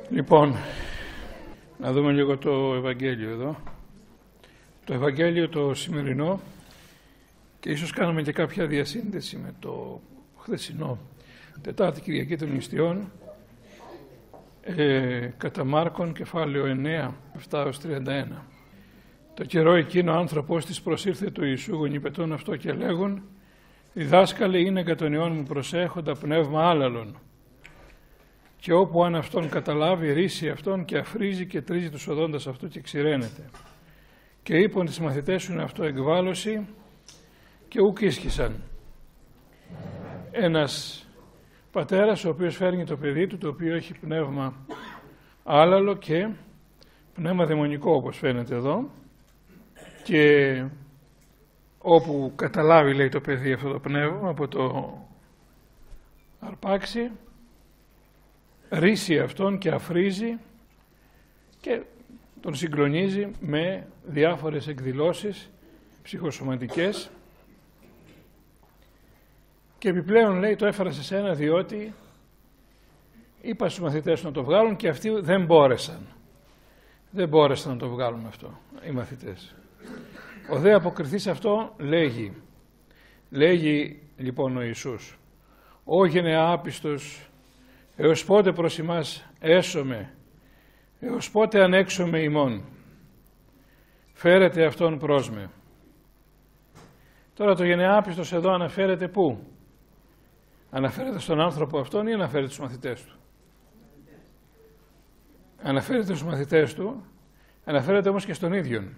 Λοιπόν, να δούμε λίγο το Ευαγγέλιο εδώ. Το Ευαγγέλιο το σημερινό, και ίσως κάνουμε και κάποια διασύνδεση με το χθεσινό, Τετάρτη Κυριακή των Νηστιών, κατά Μάρκον κεφάλαιο 9, 7-31. Το καιρό εκείνο ο άνθρωπος της προσήρθε του Ιησού γονυπετών αυτό και λέγουν: «Διδάσκαλε, είναι κατ' τον ιών μου προσέχοντα πνεύμα άλλαλον. Και όπου αν αυτόν καταλάβει, ρίσει αυτόν και αφρίζει και τρίζει τους οδόντας αυτού και ξηραίνεται. Και είπαν τις μαθητές σου αυτό εκβάλωση και ουκ ίσχυσαν». Ένας πατέρας ο οποίος φέρνει το παιδί του, το οποίο έχει πνεύμα άλλαλο και πνεύμα δαιμονικό, όπως φαίνεται εδώ, και όπου καταλάβει, λέει, το παιδί αυτό το πνεύμα, από το αρπάξει, ρίσει αυτόν και αφρίζει και τον συγκλονίζει με διάφορες εκδηλώσεις ψυχοσωματικές, και επιπλέον, λέει, το έφερα σε σένα διότι είπα στους μαθητές να το βγάλουν και αυτοί δεν μπόρεσαν. Δεν μπόρεσαν να το βγάλουν αυτό οι μαθητές. Ο δε αποκριθής αυτό λέγει λοιπόν ο Ιησούς: «Ω γενεά άπιστος, έως πότε προς ημάς έσωμε, έως πότε ανέξωμε ημών, φέρετε αυτόν προς με». Τώρα το γενεά άπιστος εδώ αναφέρεται πού? Αναφέρεται στον άνθρωπο αυτόν ή αναφέρεται στους μαθητές του? Αναφέρεται στους μαθητές του, αναφέρεται όμως και στον ίδιον.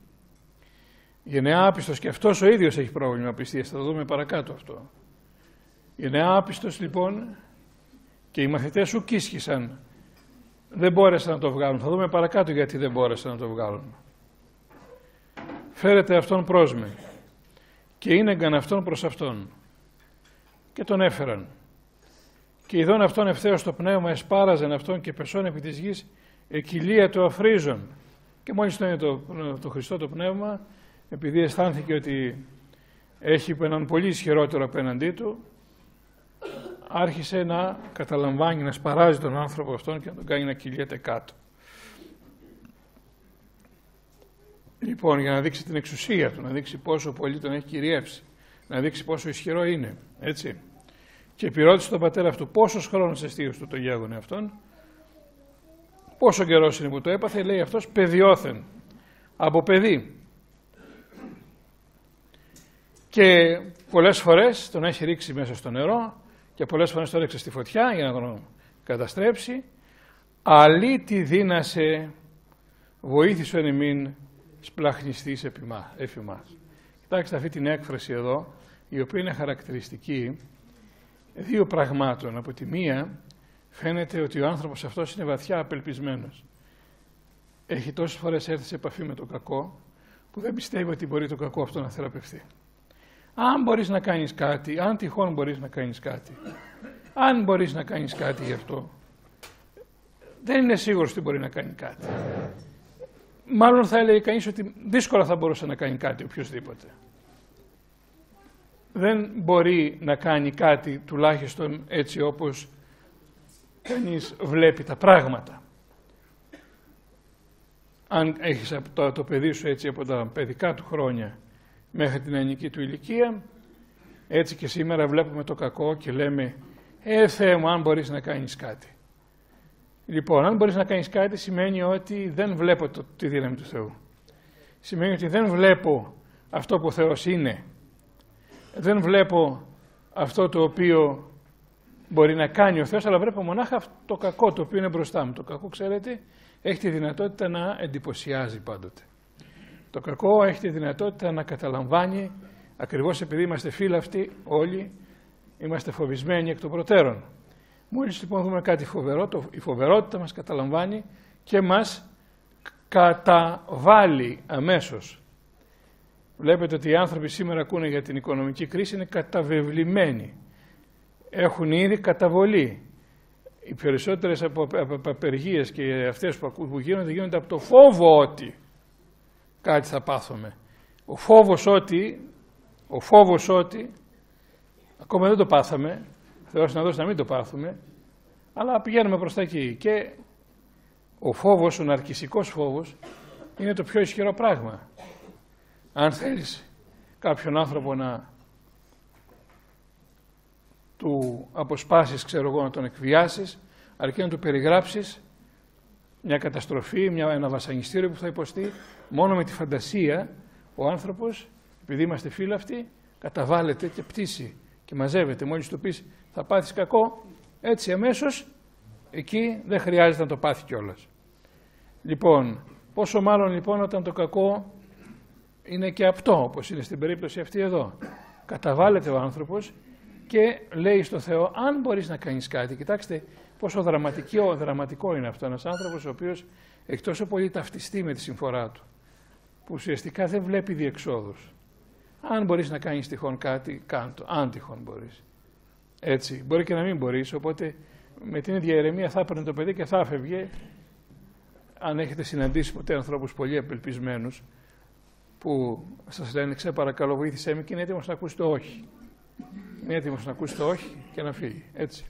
Γενεά άπιστος, και αυτός ο ίδιος έχει πρόβλημα πιστείας, θα το δούμε παρακάτω αυτό. Γενεά άπιστος λοιπόν, και οι μαθητές σου κίσχυσαν, δεν μπόρεσαν να το βγάλουν. Θα δούμε παρακάτω γιατί δεν μπόρεσαν να το βγάλουν. Φέρετε αυτόν προς με, και είναι αυτόν προς αυτόν. Και τον έφεραν. Και ειδών αυτόν ευθέως το πνεύμα εσπάραζαν αυτόν και πεσόν επί της γης εκκυλία το αφρίζον. Και μόλις το είναι το Χριστό το πνεύμα, επειδή αισθάνθηκε ότι έχει έναν πολύ ισχυρότερο απέναντί του, άρχισε να καταλαμβάνει, να σπαράζει τον άνθρωπο αυτόν και να τον κάνει να κυλιέται κάτω. Λοιπόν, για να δείξει την εξουσία του, να δείξει πόσο πολύ τον έχει κυριεύσει, να δείξει πόσο ισχυρό είναι, έτσι. Και επιρώτησε τον πατέρα αυτού πόσος χρόνος εστίος του το γέγονε αυτόν, πόσο καιρός είναι που το έπαθε. Λέει αυτός: παιδιόθεν, από παιδί. Και πολλές φορές τον έχει ρίξει μέσα στο νερό και πολλές φορές τον έριξε στη φωτιά για να τον καταστρέψει. «Αλήτη δύνασε, βοήθησον ημίν σπλαχνιστής εφ' ημάς». Κοιτάξτε αυτή την έκφραση εδώ, η οποία είναι χαρακτηριστική δύο πραγμάτων. Από τη μία φαίνεται ότι ο άνθρωπος αυτός είναι βαθιά απελπισμένος. Έχει τόσες φορές έρθει σε επαφή με το κακό, που δεν πιστεύει ότι μπορεί το κακό αυτό να θεραπευτεί. Αν μπορείς να κάνεις κάτι, αν τυχόν μπορείς να κάνεις κάτι, αν μπορείς να κάνεις κάτι γι' αυτό, δεν είναι σίγουρος ότι μπορεί να κάνει κάτι. Μάλλον θα έλεγε κανείς ότι δύσκολα θα μπορούσε να κάνει κάτι οποιοσδήποτε. Δεν μπορεί να κάνει κάτι, τουλάχιστον έτσι όπως κανείς βλέπει τα πράγματα. Αν έχεις το παιδί σου έτσι από τα παιδικά του χρόνια μέχρι την ενική του ηλικία, έτσι και σήμερα βλέπουμε το κακό και λέμε Θεέ μου, αν μπορείς να κάνεις κάτι. Λοιπόν, αν μπορείς να κάνεις κάτι σημαίνει ότι δεν βλέπω τη δύναμη του Θεού. Σημαίνει ότι δεν βλέπω αυτό που ο Θεός είναι. Δεν βλέπω αυτό το οποίο μπορεί να κάνει ο Θεός, αλλά βλέπω μονάχα το κακό το οποίο είναι μπροστά μου. Το κακό, ξέρετε, έχει τη δυνατότητα να εντυπωσιάζει πάντοτε. Το κακό έχει τη δυνατότητα να καταλαμβάνει, ακριβώς επειδή είμαστε φύλαυτοι όλοι, είμαστε φοβισμένοι εκ των προτέρων. Μόλις λοιπόν δούμε κάτι φοβερό, η φοβερότητα μας καταλαμβάνει και μας καταβάλει αμέσως. Βλέπετε ότι οι άνθρωποι σήμερα ακούνε για την οικονομική κρίση, είναι καταβεβλημένοι. Έχουν ήδη καταβολή. Οι περισσότερες απεργίες και αυτές που γίνονται από το φόβο ότι κάτι θα πάθουμε. Ο φόβος ότι ακόμα δεν το πάθαμε, Θεός να δώσει να μην το πάθουμε, αλλά πηγαίνουμε προς τα εκεί και Ο φόβος, ο ναρκισσικός φόβος, είναι το πιο ισχυρό πράγμα. Αν θέλεις κάποιον άνθρωπο να του αποσπάσεις, ξέρω εγώ, να τον εκβιάσεις, αρκεί να του περιγράψεις μια καταστροφή, ένα βασανιστήριο που θα υποστεί, μόνο με τη φαντασία ο άνθρωπος, επειδή είμαστε φύλαυτοι, καταβάλλεται και πτήσει και μαζεύεται. Μόλις του πεις θα πάθεις κακό, έτσι αμέσως εκεί δεν χρειάζεται να το πάθει κιόλας. Λοιπόν, πόσο μάλλον λοιπόν όταν το κακό είναι και απτό, όπως είναι στην περίπτωση αυτή εδώ. Καταβάλλεται ο άνθρωπος και λέει στο Θεό, αν μπορείς να κάνεις κάτι. Κοιτάξτε πόσο δραματικό είναι αυτό. Ένας άνθρωπος ο οποίος έχει τόσο πολύ ταυτιστεί με τη συμφορά του, που ουσιαστικά δεν βλέπει διεξόδους. Αν μπορείς να κάνεις τυχόν κάτι, κάντο. Αν τυχόν μπορείς. Έτσι. Μπορεί και να μην μπορείς, οπότε με την ίδια ηρεμία θα έπαιρνε το παιδί και θα έφευγε. Αν έχετε συναντήσει ποτέ ανθρώπους πολύ απελπισμένους, που σας λένε παρακαλώ βοήθησέ με, και είναι έτοιμος να ακούσει το όχι. Είναι έτοιμος να ακούσει το όχι και να φύγει. Έτσι.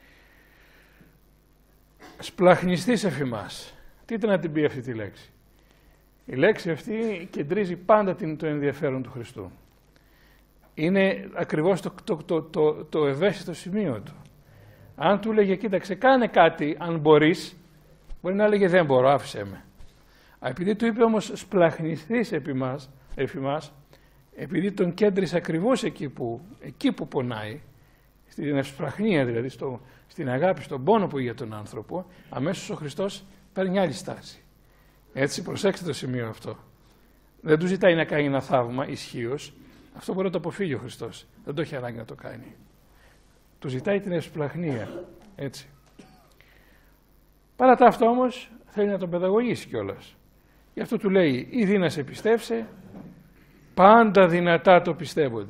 Σπλαχνιστής εφημάς. Τι ήταν να την πει αυτή τη λέξη. Η λέξη αυτή κεντρίζει πάντα το ενδιαφέρον του Χριστού. Είναι ακριβώς το ευαίσθητο σημείο του. Αν του έλεγε κοίταξε κάνε κάτι αν μπορείς, μπορεί να έλεγε δεν μπορώ, άφησέ με. Επειδή του είπε όμως σπλαχνιστής εφημάς, επειδή τον κέντρισε ακριβώς εκεί που πονάει, στην ευσπλαχνία δηλαδή, στην αγάπη, στον πόνο που είχε τον άνθρωπο, αμέσως ο Χριστός παίρνει άλλη στάση. Έτσι, προσέξτε το σημείο αυτό. Δεν του ζητάει να κάνει ένα θαύμα ισχύος, αυτό μπορεί να το αποφύγει ο Χριστός. Δεν το έχει ανάγκη να το κάνει. Του ζητάει την ευσπλαχνία. Έτσι. Παρά τα αυτά όμως θέλει να τον παιδαγωγήσει κιόλας. Γι' αυτό του λέει, ήδη να σε πιστεύσε, πάντα δυνατά το πιστεύονται.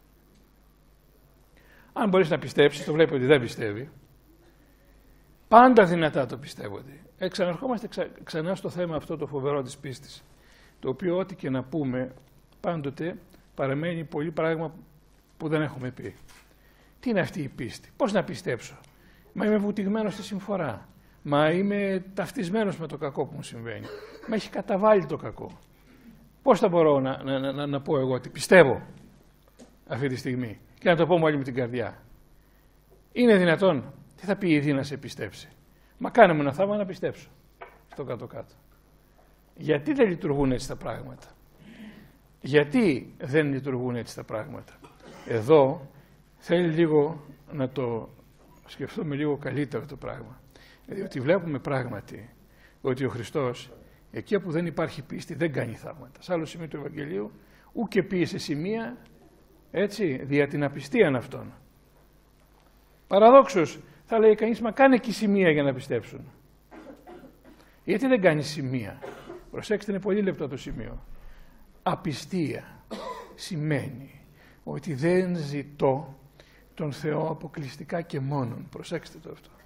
Αν μπορείς να πιστέψεις, το βλέπει ότι δεν πιστεύει, πάντα δυνατά το πιστεύονται. Ξαναρχόμαστε ξανά στο θέμα αυτό το φοβερό της πίστης, το οποίο ό,τι και να πούμε πάντοτε παραμένει πολύ πράγμα που δεν έχουμε πει. Τι είναι αυτή η πίστη, πώς να πιστέψω, μα είμαι βουτυγμένος στη συμφορά, μα είμαι ταυτισμένος με το κακό που μου συμβαίνει, μα έχει καταβάλει το κακό. Πώς θα μπορώ να πω εγώ ότι πιστεύω αυτή τη στιγμή και να το πω μόλι με την καρδιά. Είναι δυνατόν, τι θα πει ήδη να σε πιστέψει. Μα κάνε μου ένα θαύμα να πιστέψω στο κάτω-κάτω. Γιατί δεν λειτουργούν έτσι τα πράγματα. Γιατί δεν λειτουργούν έτσι τα πράγματα. Εδώ θέλει λίγο να το σκεφτούμε λίγο καλύτερα το πράγμα. Διότι βλέπουμε πράγματι ότι ο Χριστός εκεί όπου δεν υπάρχει πίστη δεν κάνει θαύματα. Σε άλλο σημείο του Ευαγγελίου ούτε πίεσε σημεία, έτσι, δια την απιστίαν αυτών. Παραδόξως θα λέει κανείς, μα κάνε και σημεία για να πιστέψουν. Γιατί δεν κάνει σημεία. Προσέξτε, είναι πολύ λεπτό το σημείο. Απιστία σημαίνει ότι δεν ζητώ τον Θεό αποκλειστικά και μόνον. Προσέξτε το αυτό.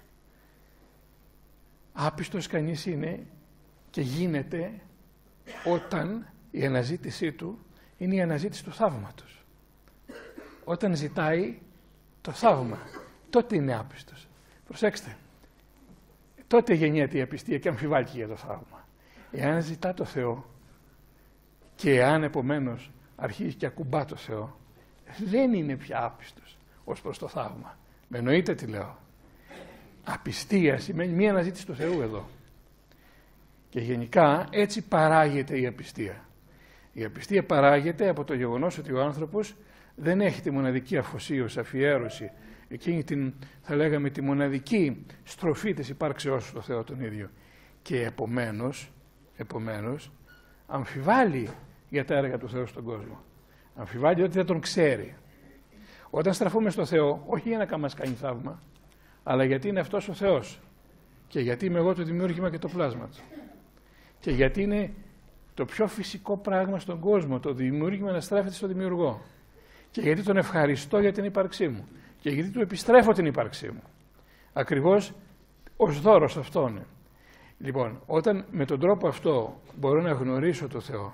Άπιστος κανείς είναι και γίνεται όταν η αναζήτησή του είναι η αναζήτηση του θαύματος. Όταν ζητάει το θαύμα, τότε είναι άπιστος. Προσέξτε, τότε γεννιέται η απιστία και αμφιβάλλει για το θαύμα. Εάν ζητά το Θεό και εάν επομένως αρχίζει και ακουμπά το Θεό, δεν είναι πια άπιστος ως προς το θαύμα. Με εννοείτε τι λέω. Απιστία σημαίνει μία αναζήτηση του Θεού εδώ. Και γενικά έτσι παράγεται η απιστία. Η απιστία παράγεται από το γεγονός ότι ο άνθρωπος δεν έχει τη μοναδική αφοσίωση, αφιέρωση, εκείνη την, θα λέγαμε, τη μοναδική στροφή της υπάρξεώς του στο Θεό τον ίδιο. Και επομένως αμφιβάλλει για τα έργα του Θεού στον κόσμο. Αμφιβάλλει ότι δεν τον ξέρει. Όταν στραφούμε στο Θεό, όχι για να μας κάνει θαύμα, αλλά γιατί είναι αυτός ο Θεός και γιατί είμαι εγώ το δημιούργημα και το πλάσμα του. Και γιατί είναι το πιο φυσικό πράγμα στον κόσμο, το δημιούργημα να στρέφεται στο δημιουργό. Και γιατί τον ευχαριστώ για την ύπαρξή μου. Και γιατί του επιστρέφω την ύπαρξή μου. Ακριβώς ως δώρος αυτόν. Λοιπόν, όταν με τον τρόπο αυτό μπορώ να γνωρίσω το Θεό,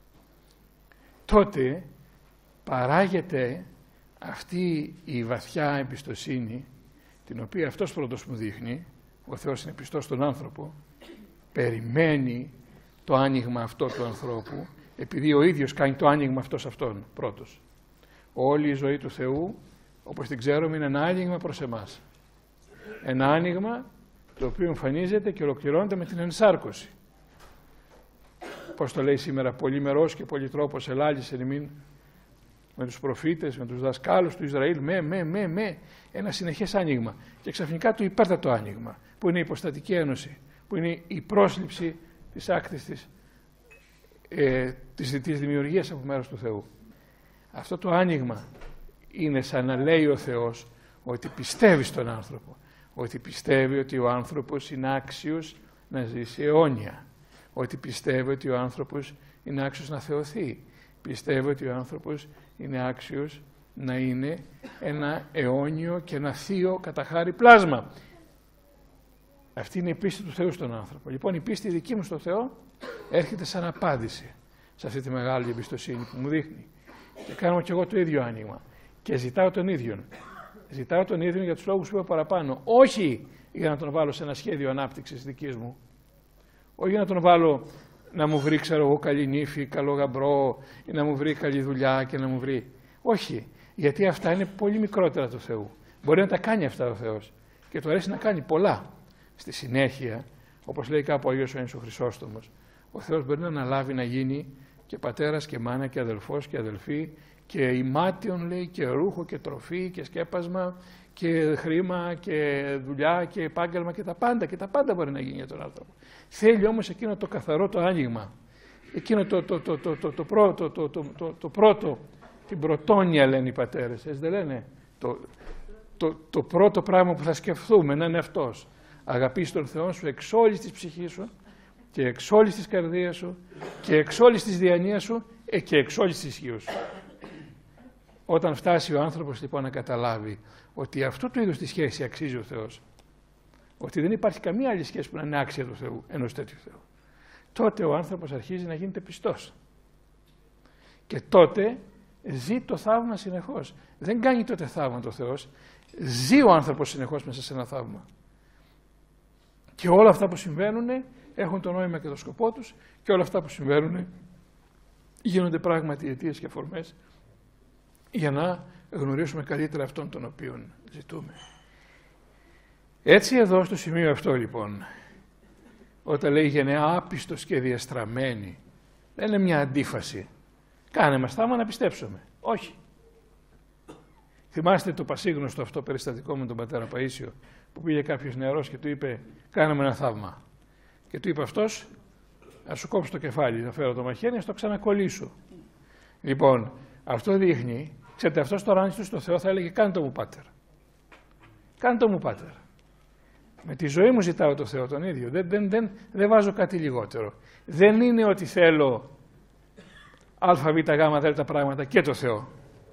τότε παράγεται αυτή η βαθιά εμπιστοσύνη, την οποία αυτός πρώτος μου δείχνει, ο Θεός είναι πιστός στον άνθρωπο, περιμένει το άνοιγμα αυτό του ανθρώπου, επειδή ο ίδιος κάνει το άνοιγμα αυτό σε αυτόν πρώτος. Όλη η ζωή του Θεού, όπως την ξέρουμε, είναι ένα άνοιγμα προς εμάς. Ένα άνοιγμα το οποίο εμφανίζεται και ολοκληρώνεται με την ενσάρκωση. Πώς το λέει σήμερα, πολυμερός και πολυτρόπος ελάλησε ημίν, με τους προφήτες, με τους δασκάλους του Ισραήλ, ένα συνεχές άνοιγμα. Και ξαφνικά το υπέρτατο άνοιγμα, που είναι η υποστατική ένωση, που είναι η πρόσληψη της άκτης της δυτής δημιουργίας από μέρος του Θεού. Αυτό το άνοιγμα είναι σαν να λέει ο Θεός ότι πιστεύει στον άνθρωπο, ότι πιστεύει ότι ο άνθρωπος είναι άξιος να ζήσει αιώνια, ότι πιστεύει ότι ο άνθρωπος είναι άξιος να θεωθεί, πιστεύει ότι ο άνθρωπος είναι άξιος να είναι ένα αιώνιο και ένα θείο κατά χάρη πλάσμα. Αυτή είναι η πίστη του Θεού στον άνθρωπο. Λοιπόν, η πίστη δική μου στο Θεό έρχεται σαν απάντηση σε αυτή τη μεγάλη εμπιστοσύνη που μου δείχνει. Και κάνω και εγώ το ίδιο άνοιγμα. Και ζητάω τον ίδιον. Ζητάω τον ίδιον για τους λόγους που είπα παραπάνω. Όχι για να τον βάλω σε ένα σχέδιο ανάπτυξης δικής μου. Όχι για να τον βάλω να μου βρει, ξέρω εγώ, καλή νύφη, καλό γαμπρό, ή να μου βρει καλή δουλειά και να μου βρει. Όχι. Γιατί αυτά είναι πολύ μικρότερα του Θεού. Μπορεί να τα κάνει αυτά ο Θεός. Και του αρέσει να κάνει πολλά. Στη συνέχεια, όπως λέει κάπου ο Αγίος Ιωάννης ο Χρυσόστομος, ο Θεός μπορεί να αναλάβει να γίνει και πατέρας και μάνα και αδελφός και αδελφή και ημάτιον, λέει, και ρούχο και τροφή και σκέπασμα και χρήμα και δουλειά και επάγγελμα και τα πάντα μπορεί να γίνει για τον άνθρωπο. Θέλει όμως εκείνο το καθαρό το άνοιγμα, εκείνο το πρώτο, την πρωτόνια λένε οι πατέρες, δεν λένε, το πρώτο πράγμα που θα σκεφτούμε να είναι αυτός. Αγαπείς τον Θεό σου εξ όλης της ψυχής σου και εξ όλης της καρδίας σου και εξ όλης της διανοίας σου και εξ όλης της ισχύως σου. Όταν φτάσει ο άνθρωπος λοιπόν να καταλάβει ότι αυτού του είδους τη σχέση αξίζει ο Θεός, ότι δεν υπάρχει καμία άλλη σχέση που να είναι άξια του Θεού, ενός τέτοιου Θεού, τότε ο άνθρωπος αρχίζει να γίνεται πιστός. Και τότε ζει το θαύμα συνεχώς. Δεν κάνει τότε θαύμα το Θεός, ζει ο άνθρωπος συνεχώς μέσα σε ένα θαύμα. Και όλα αυτά που συμβαίνουν έχουν το νόημα και το σκοπό τους και όλα αυτά που συμβαίνουν γίνονται πράγματι αιτίες και αφορμές για να γνωρίσουμε καλύτερα αυτόν τον οποίον ζητούμε. Έτσι εδώ στο σημείο αυτό λοιπόν, όταν λέει γενεά άπιστος και διαστραμμένη, δεν είναι μια αντίφαση. Κάνε μας θαύμα να πιστέψουμε. Όχι. Θυμάστε το πασίγνωστο αυτό περιστατικό με τον πατέρα Παΐσιο, που πήγε κάποιος νεαρός και του είπε κάναμε ένα θαύμα. Και του είπε αυτός, να σου κόψω το κεφάλι, να φέρω το μαχαίρι, να στο ξανακολλήσω. Λοιπόν, αυτό δείχνει, ξέρετε, αυτός τώρα αν του στο Θεό θα έλεγε κάνε το μου πάτερ. Κάνε το μου πάτερ. Με τη ζωή μου ζητάω το Θεό τον ίδιο, δεν βάζω κάτι λιγότερο. Δεν είναι ότι θέλω α, β, γ, δ πράγματα και το Θεό.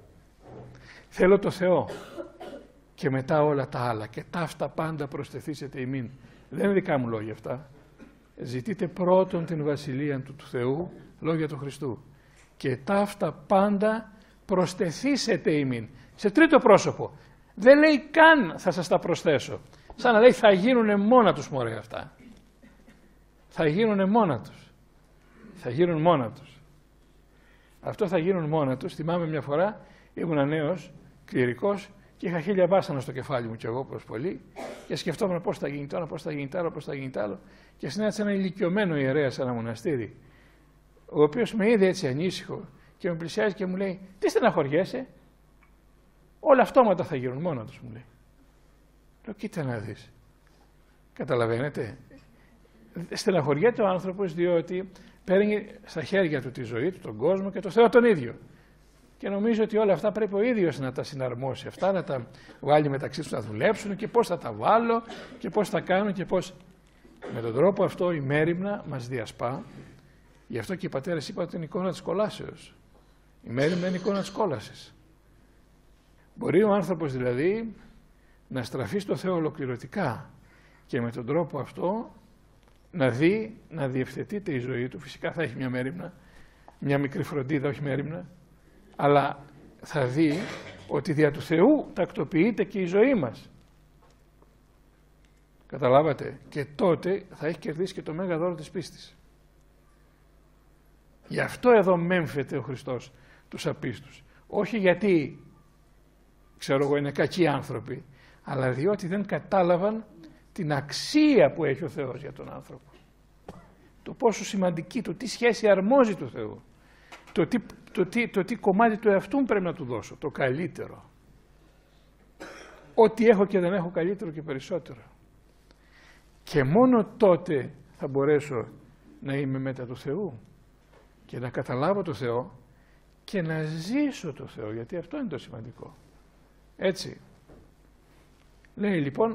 Θέλω το Θεό και μετά όλα τα άλλα και ταύτα πάντα προσθεθήσετε ημίν. Δεν είναι δικά μου λόγια αυτά. Ζητείτε πρώτον την βασιλεία του Θεού, λόγια του Χριστού. Και ταύτα πάντα προσθεθήσετε ημίν. Σε τρίτο πρόσωπο. Δεν λέει καν θα σας τα προσθέσω. Σαν να λέει θα γίνουνε μόνα τους μωρέ αυτά. Θα γίνουνε μόνα τους. Θα γίνουν μόνα τους. Αυτό θα γίνουν μόνα τους. Θυμάμαι μια φορά ήμουν νέος κληρικός και είχα 1000 βάσανα στο κεφάλι μου κι εγώ προς πολύ και σκεφτόμουν πώς θα γίνει τώρα, πώς θα γίνει τ' άλλο, πώς θα γίνει τ' άλλο και συνάντησα ένα ηλικιωμένο ιερέα σε ένα μοναστήρι ο οποίος με είδε έτσι ανήσυχο και με πλησιάζει και μου λέει τι στεναχωριέσαι, όλα αυτόματα θα γίνουν μόνα τους, μου λέει. Λέω κοίτα να δεις, καταλαβαίνετε, στεναχωριέται ο άνθρωπος διότι παίρνει στα χέρια του τη ζωή του, τον κόσμο και το Θεό τον ίδιο. Και νομίζω ότι όλα αυτά πρέπει ο ίδιος να τα συναρμόσει, αυτά να τα βάλει μεταξύ τους να δουλέψουν και πώς θα τα βάλω και πώς θα κάνω και πώς. Με τον τρόπο αυτό η μέριμνα μας διασπά. Γι' αυτό και οι πατέρες είπαν την εικόνα της κολάσεως. Η μέριμνα είναι εικόνα της κόλασης. Μπορεί ο άνθρωπος δηλαδή να στραφεί στο Θεό ολοκληρωτικά και με τον τρόπο αυτό να δει, να διευθετείται η ζωή του. Φυσικά θα έχει μια μέριμνα, μια μικρή φροντίδα, όχι μέριμνα, αλλά θα δει ότι δια του Θεού τακτοποιείται και η ζωή μας. Καταλάβατε. Και τότε θα έχει κερδίσει και το μέγα δώρο της πίστης. Γι' αυτό εδώ μέμφεται ο Χριστός τους απίστους. Όχι γιατί, ξέρω εγώ, είναι κακοί άνθρωποι, αλλά διότι δεν κατάλαβαν την αξία που έχει ο Θεός για τον άνθρωπο. Το πόσο σημαντική, το τι σχέση αρμόζει του Θεού. Το τι κομμάτι του εαυτού πρέπει να του δώσω. Το καλύτερο. Ό,τι έχω και δεν έχω, καλύτερο και περισσότερο. Και μόνο τότε θα μπορέσω να είμαι μετά του Θεού και να καταλάβω το Θεό και να ζήσω το Θεό, γιατί αυτό είναι το σημαντικό. Έτσι. Λέει λοιπόν,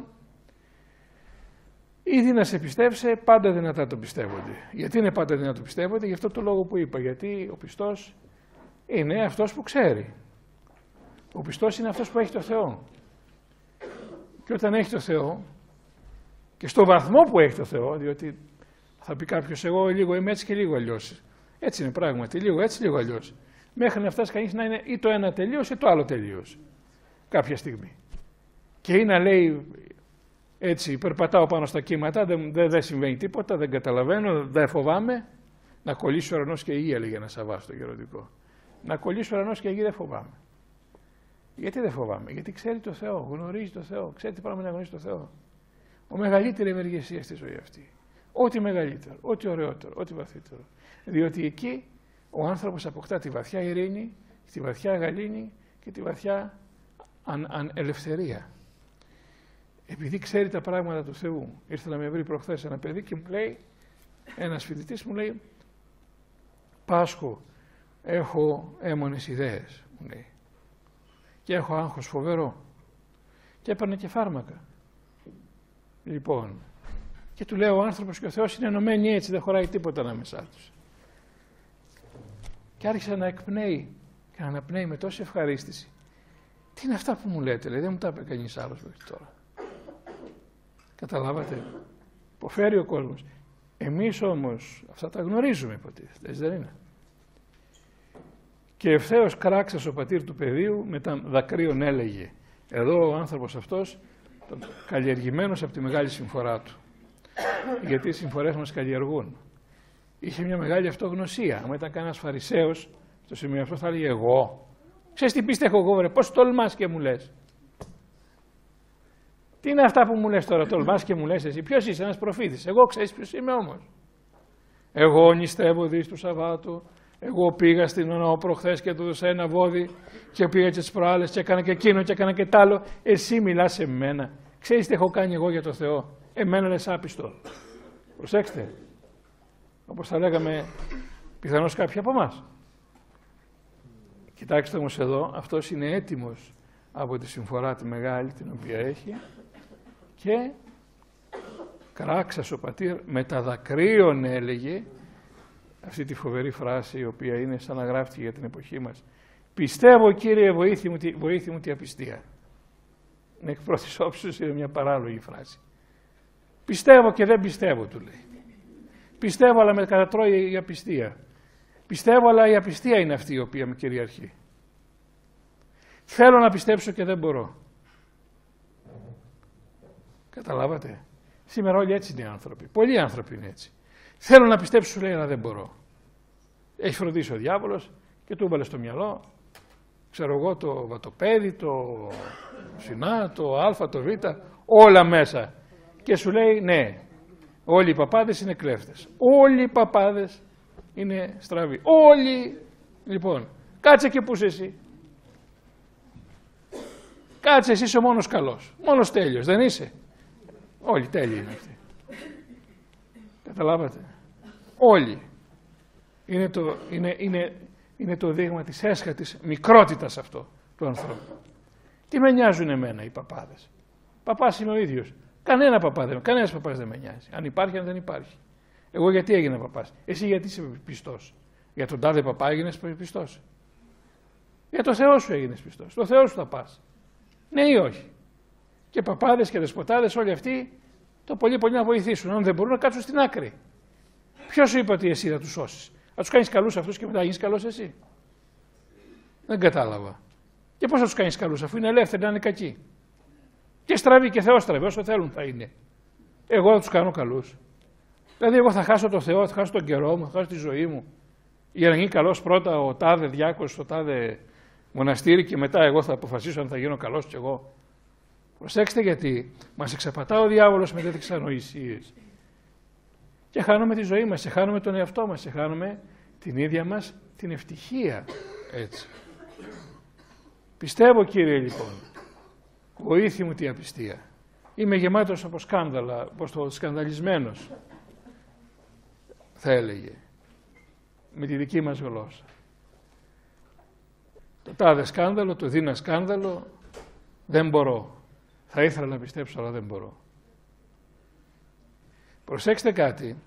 ήδη να σε πιστεύσε, πάντα δυνατά το πιστεύονται. Γιατί είναι πάντα δυνατά το πιστεύονται? Γι' αυτό το λόγο που είπα, γιατί ο πιστός είναι αυτός που ξέρει. Ο πιστός είναι αυτός που έχει το Θεό. Και όταν έχει το Θεό, και στο βαθμό που έχει το Θεό, διότι θα πει κάποιος, εγώ λίγο είμαι έτσι και λίγο αλλιώς. Έτσι είναι πράγματι, λίγο έτσι, λίγο αλλιώς. Μέχρι να φτάσει κανείς να είναι ή το ένα τελείως ή το άλλο τελείως. Κάποια στιγμή. Και ή να λέει έτσι, περπατάω πάνω στα κύματα, δεν συμβαίνει τίποτα, δεν καταλαβαίνω, δεν φοβάμαι. Να κολλήσει ο ουρανός και η γη, έλεγε ένα Σαββά στο γεροντικό. Να κολλήσει ο ουρανός και η γη δεν φοβάμαι. Γιατί δεν φοβάμαι? Γιατί ξέρει το Θεό, γνωρίζει το Θεό, ξέρει τι πράγμα να γνωρίζει το Θεό. Ο μεγαλύτερη ευεργεσία στη ζωή αυτή. Ό,τι μεγαλύτερο, ό,τι ωραιότερο, ό,τι βαθύτερο. Διότι εκεί ο άνθρωπος αποκτά τη βαθιά ειρήνη, τη βαθιά γαλήνη και τη βαθιά ελευθερία. Επειδή ξέρει τα πράγματα του Θεού. Ήρθε να με βρει προχθές ένα παιδί και μου λέει, ένας φοιτητής μου λέει, Πάσχο, έχω έμονες ιδέες, μου λέει. Και έχω άγχος φοβερό. Και έπαιρνε και φάρμακα. Λοιπόν, και του λέω, ο άνθρωπος και ο Θεός είναι ενωμένοι έτσι, δεν χωράει τίποτα ανάμεσά τους. Και άρχισε να εκπνέει και να αναπνέει με τόση ευχαρίστηση. Τι είναι αυτά που μου λέτε, λέει, δεν μου τα είπε κανείς άλλος μέχρι τώρα. Καταλάβατε, υποφέρει ο κόσμος. Εμείς όμως αυτά τα γνωρίζουμε, υποτίθεται, έτσι δεν είναι? Και ευθέως κράξας ο πατήρ του παιδίου με τα δακρύων έλεγε. Εδώ ο άνθρωπος αυτός, καλλιεργημένος από τη μεγάλη συμφορά του. Γιατί οι συμφορές μας καλλιεργούν. Είχε μια μεγάλη αυτογνωσία. Αν ήταν κανένας Φαρισαίος, στο σημείο αυτό θα έλεγε εγώ. Ξέρεις τι πίστη έχω εγώ, βρε, πώς τολμάς και μου λες? Τι είναι αυτά που μου λες τώρα, τολμάς και μου λες εσύ? Ποιος είσαι? Ένας προφήτης. Εγώ ξέρεις ποιος είμαι όμως? Εγώ νηστεύω δις του Σαββάτου. Εγώ πήγα στην ΟΝΟ προχθές και του έδωσα ένα βόδι και πήγα και τις προάλλες και έκανα και εκείνο και έκανα και τ' άλλο. Εσύ μιλάς σε μένα. Ξέρεις τι έχω κάνει εγώ για το Θεό? Εμένα λες άπιστο. Προσέξτε. Όπως θα λέγαμε πιθανώς κάποιοι από εμάς. Κοιτάξτε όμως εδώ, αυτός είναι έτοιμος από τη συμφορά τη μεγάλη την οποία έχει και κράξας ο πατήρ με τα δακρύων έλεγε αυτή τη φοβερή φράση η οποία είναι σαν να γράφτηκε για την εποχή μας. Πιστεύω Κύριε βοήθη μου τη απιστία. Είναι εκ πρώτης όψης, είναι μια παράλογη φράση. Πιστεύω και δεν πιστεύω, του λέει. Πιστεύω αλλά με κατατρώει η απιστία. Πιστεύω αλλά η απιστία είναι αυτή η οποία με κυριαρχεί. Θέλω να πιστέψω και δεν μπορώ. Καταλάβατε. Σήμερα όλοι έτσι είναι οι άνθρωποι. Πολλοί άνθρωποι είναι έτσι. Θέλω να πιστέψω, σου λέει, αλλά δεν μπορώ. Έχει φροντίσει ο διάβολος και του έβαλε στο μυαλό, ξέρω εγώ, το βατοπέδι, το συνά, το α, το β, όλα μέσα. Και σου λέει, ναι, όλοι οι παπάδες είναι κλέφτες. Όλοι οι παπάδες είναι στραβοί. Όλοι. Λοιπόν, κάτσε και που είσαι εσύ. Κάτσε, εσύ είσαι ο μόνος καλός. Μόνος τέλειος, δεν είσαι? Όλοι τέλειοι είναι αυτοί. Καταλάβατε. Όλοι. Είναι το δείγμα της έσχατης μικρότητας αυτό του ανθρώπου. Τι με νοιάζουν εμένα οι παπάδες? Παπάς είμαι ο ίδιος. Κανένας παπάς δεν με νοιάζει. Αν υπάρχει, αν δεν υπάρχει. Εγώ γιατί έγινα παπάς? Εσύ γιατί είσαι πιστός? Για τον τάδε παπά έγινες πιστός? Για το Θεό σου έγινες πιστός. Το Θεό σου θα πας. Ναι ή όχι? Και παπάδες και δεσποτάδες όλοι αυτοί το πολύ πολύ να βοηθήσουν. Αν δεν μπορούν να κάτσουν στην άκρη. Ποιος σου είπε ότι εσύ θα τους σώσεις? Θα τους κάνεις καλούς αυτούς και μετά γίνεις καλός εσύ? Δεν κατάλαβα. Και πώς θα τους κάνεις καλούς αφού είναι ελεύθεροι να είναι κακοί? Και στραβοί και θεόστραβοι, όσο θέλουν θα είναι. εγώ θα τους κάνω καλούς. Δηλαδή εγώ θα χάσω το Θεό, θα χάσω τον καιρό μου, θα χάσω τη ζωή μου για να γίνει καλός πρώτα ο τάδε διάκος στο τάδε μοναστήρι και μετά εγώ θα αποφασίσω αν θα γίνω καλός κι εγώ. Προσέξτε, γιατί μας εξαπατά ο διάβολος με τέτοιες ανοησίες. Και χάνουμε τη ζωή μας, χάνουμε τον εαυτό μας, χάνουμε την ίδια μας την ευτυχία. Έτσι. Πιστεύω, Κύριε, λοιπόν, βοήθη μου την απιστία. Είμαι γεμάτος από σκάνδαλα, από το σκανδαλισμένος, θα έλεγε, με τη δική μας γλώσσα. Το τάδε σκάνδαλο, το δίνα σκάνδαλο, δεν μπορώ. Θα ήθελα να πιστέψω, αλλά δεν μπορώ. Προσέξτε κάτι.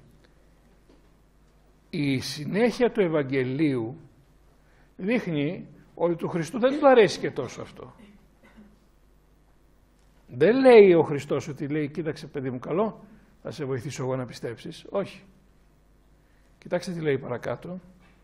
Η συνέχεια του Ευαγγελίου δείχνει ότι του Χριστού δεν του αρέσει και τόσο αυτό. Δεν λέει ο Χριστός ότι λέει, κοίταξε παιδί μου, καλό, θα σε βοηθήσω εγώ να πιστέψεις. Όχι. Κοιτάξτε τι λέει παρακάτω.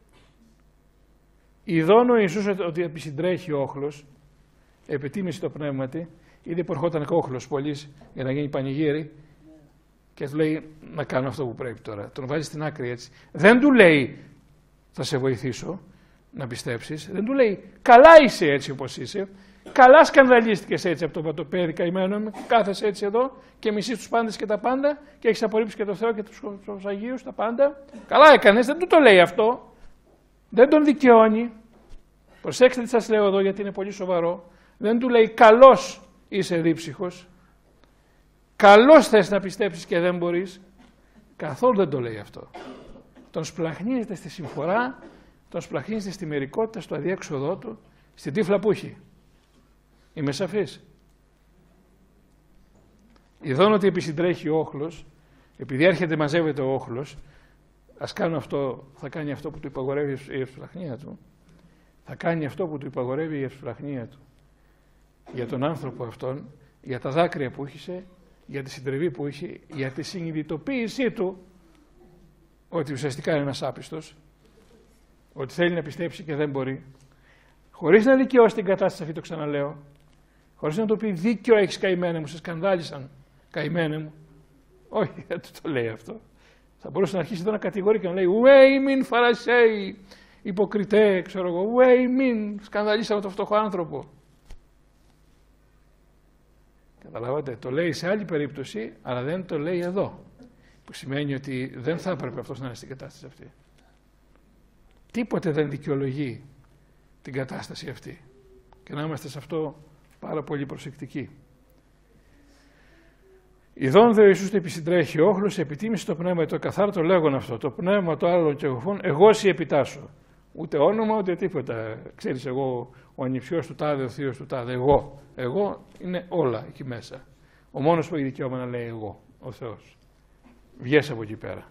Ειδών ο Ιησούς ότι επισυντρέχει ο όχλος, επιτίμησε το πνεύματι, είδε που ερχόταν όχλος πολύς για να γίνει πανηγύρι και του λέει να κάνω αυτό που πρέπει τώρα. Τον βάζει στην άκρη έτσι. Δεν του λέει θα σε βοηθήσω να πιστέψεις. Δεν του λέει καλά είσαι έτσι όπως είσαι. Καλά σκανδαλίστηκες έτσι από το πατοπέδι καημένο μου. Κάθεσαι έτσι εδώ και μισείς τους πάντες και τα πάντα και έχεις απορρίψει και το Θεό και τους Αγίους τα πάντα. Καλά έκανες. Δεν του το λέει αυτό. Δεν τον δικαιώνει. Προσέξτε τι σας λέω εδώ γιατί είναι πολύ σοβαρό. Δεν του λέει καλός είσαι δίψυχος. Καλώς θες να πιστέψεις και δεν μπορείς. Καθόλου δεν το λέει αυτό. Τον σπλαχνίζεται στη συμφορά, τον σπλαχνίζεται στη μερικότητα, στο αδιέξοδό του, στην τύφλα που έχει. Είμαι σαφής. Ειδών ότι επισυντρέχει ο όχλος, επειδή έρχεται μαζεύεται ο όχλος, ας κάνω αυτό, θα κάνει αυτό που του υπαγορεύει η ευσπλαχνία του. Θα κάνει αυτό που του υπαγορεύει η ευσπλαχνία του. Για τον άνθρωπο αυτόν, για τα δάκρυα που είχε, για τη συντριβή που είχε, για τη συνειδητοποίησή του ότι ουσιαστικά είναι ένας άπιστος, ότι θέλει να πιστέψει και δεν μπορεί, χωρίς να δικαιώσει την κατάσταση αυτή, το ξαναλέω, χωρίς να το πει δίκιο έχεις καημένε μου, σε σκανδάλισαν καημένε μου. Όχι, δεν του το λέει αυτό. Θα μπορούσε να αρχίσει εδώ να κατηγορεί και να λέει «Ουέι μην Φαρασέι, υποκριτέ, ξέρω εγώ, ουέι μην, σκανδαλίσαμε τον φτωχό άνθρωπο». Καταλάβατε, το λέει σε άλλη περίπτωση, αλλά δεν το λέει εδώ. Που σημαίνει ότι δεν θα έπρεπε αυτός να είναι στην κατάσταση αυτή. Τίποτε δεν δικαιολογεί την κατάσταση αυτή. Και να είμαστε σε αυτό πάρα πολύ προσεκτικοί. Ειδών δε ο Ιησούς το επισυντρέχει ο όχλος, επιτίμησε το πνεύμα το καθάρτο λέγον αυτό. Το πνεύμα το άλλο και εγωφών, εγώ σοι επιτάσσω. Ούτε όνομα ούτε τίποτα. Ξέρεις, εγώ ο ανιψιός του τάδε, ο θείος του τάδε. Εγώ είναι όλα εκεί μέσα. Ο μόνος που έχει δικαίωμα να λέει εγώ, ο Θεός. Βγες από εκεί πέρα.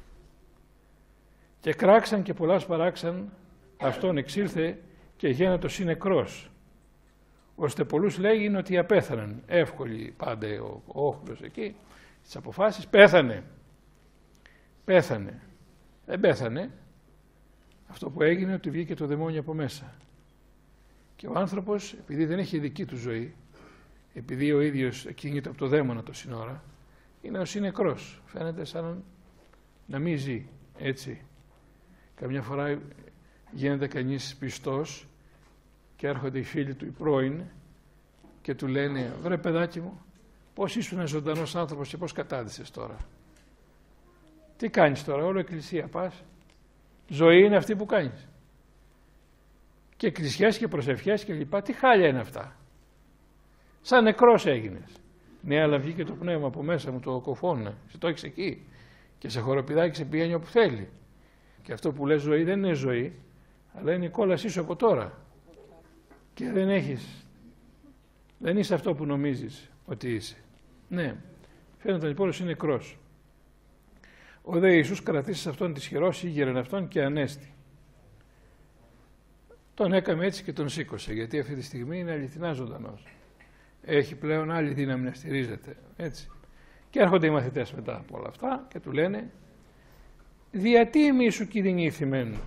Και κράξαν και πολλάς παράξαν, αυτόν εξήλθε και γένετο συνεκρός. Ώστε πολλούς λέγει ότι απέθαναν. Εύκολοι πάντα ο όχλος εκεί, στις αποφάσεις. Πέθανε. Δεν πέθανε. Αυτό που έγινε ότι βγήκε το δαιμόνιο από μέσα. Και ο άνθρωπος, επειδή δεν έχει δική του ζωή, επειδή ο ίδιος κινείται από το δαίμονα το σύνορα, είναι ο συνεκρός. Φαίνεται σαν να μην ζει έτσι. Καμιά φορά γίνεται κανείς πιστός και έρχονται οι φίλοι του οι πρώην και του λένε «Βρε παιδάκι μου, πώς ήσουν ζωντανός άνθρωπος και πώς κατάδυσες τώρα. Τι κάνεις τώρα, όλο εκκλησία πας. Ζωή είναι αυτή που κάνεις. Και εκκλησιές και προσευχές και λοιπά, τι χάλια είναι αυτά. Σαν νεκρός έγινες. Ναι, αλλά βγήκε το πνεύμα από μέσα μου, το κοφώνα. Σε το έχεις εκεί. Και σε χοροπηδάει και σε πηγαίνει όπου θέλει. Και αυτό που λες ζωή δεν είναι ζωή, αλλά είναι η κόλασή σου από τώρα. Και δεν είσαι αυτό που νομίζεις ότι είσαι. Ναι, φαίνεται λοιπόν ότι είναι νεκρός. Ο δε Ιησούς κρατήσει αυτόν της χειρός, ήγερεν αυτόν και ανέστη. Τον έκαμε έτσι και τον σήκωσε, γιατί αυτή τη στιγμή είναι αληθινά ζωντανός. Έχει πλέον άλλη δύναμη να στηρίζεται, έτσι. Και έρχονται οι μαθητές μετά από όλα αυτά και του λένε «Διατί ημί σου κινδυνήθημεν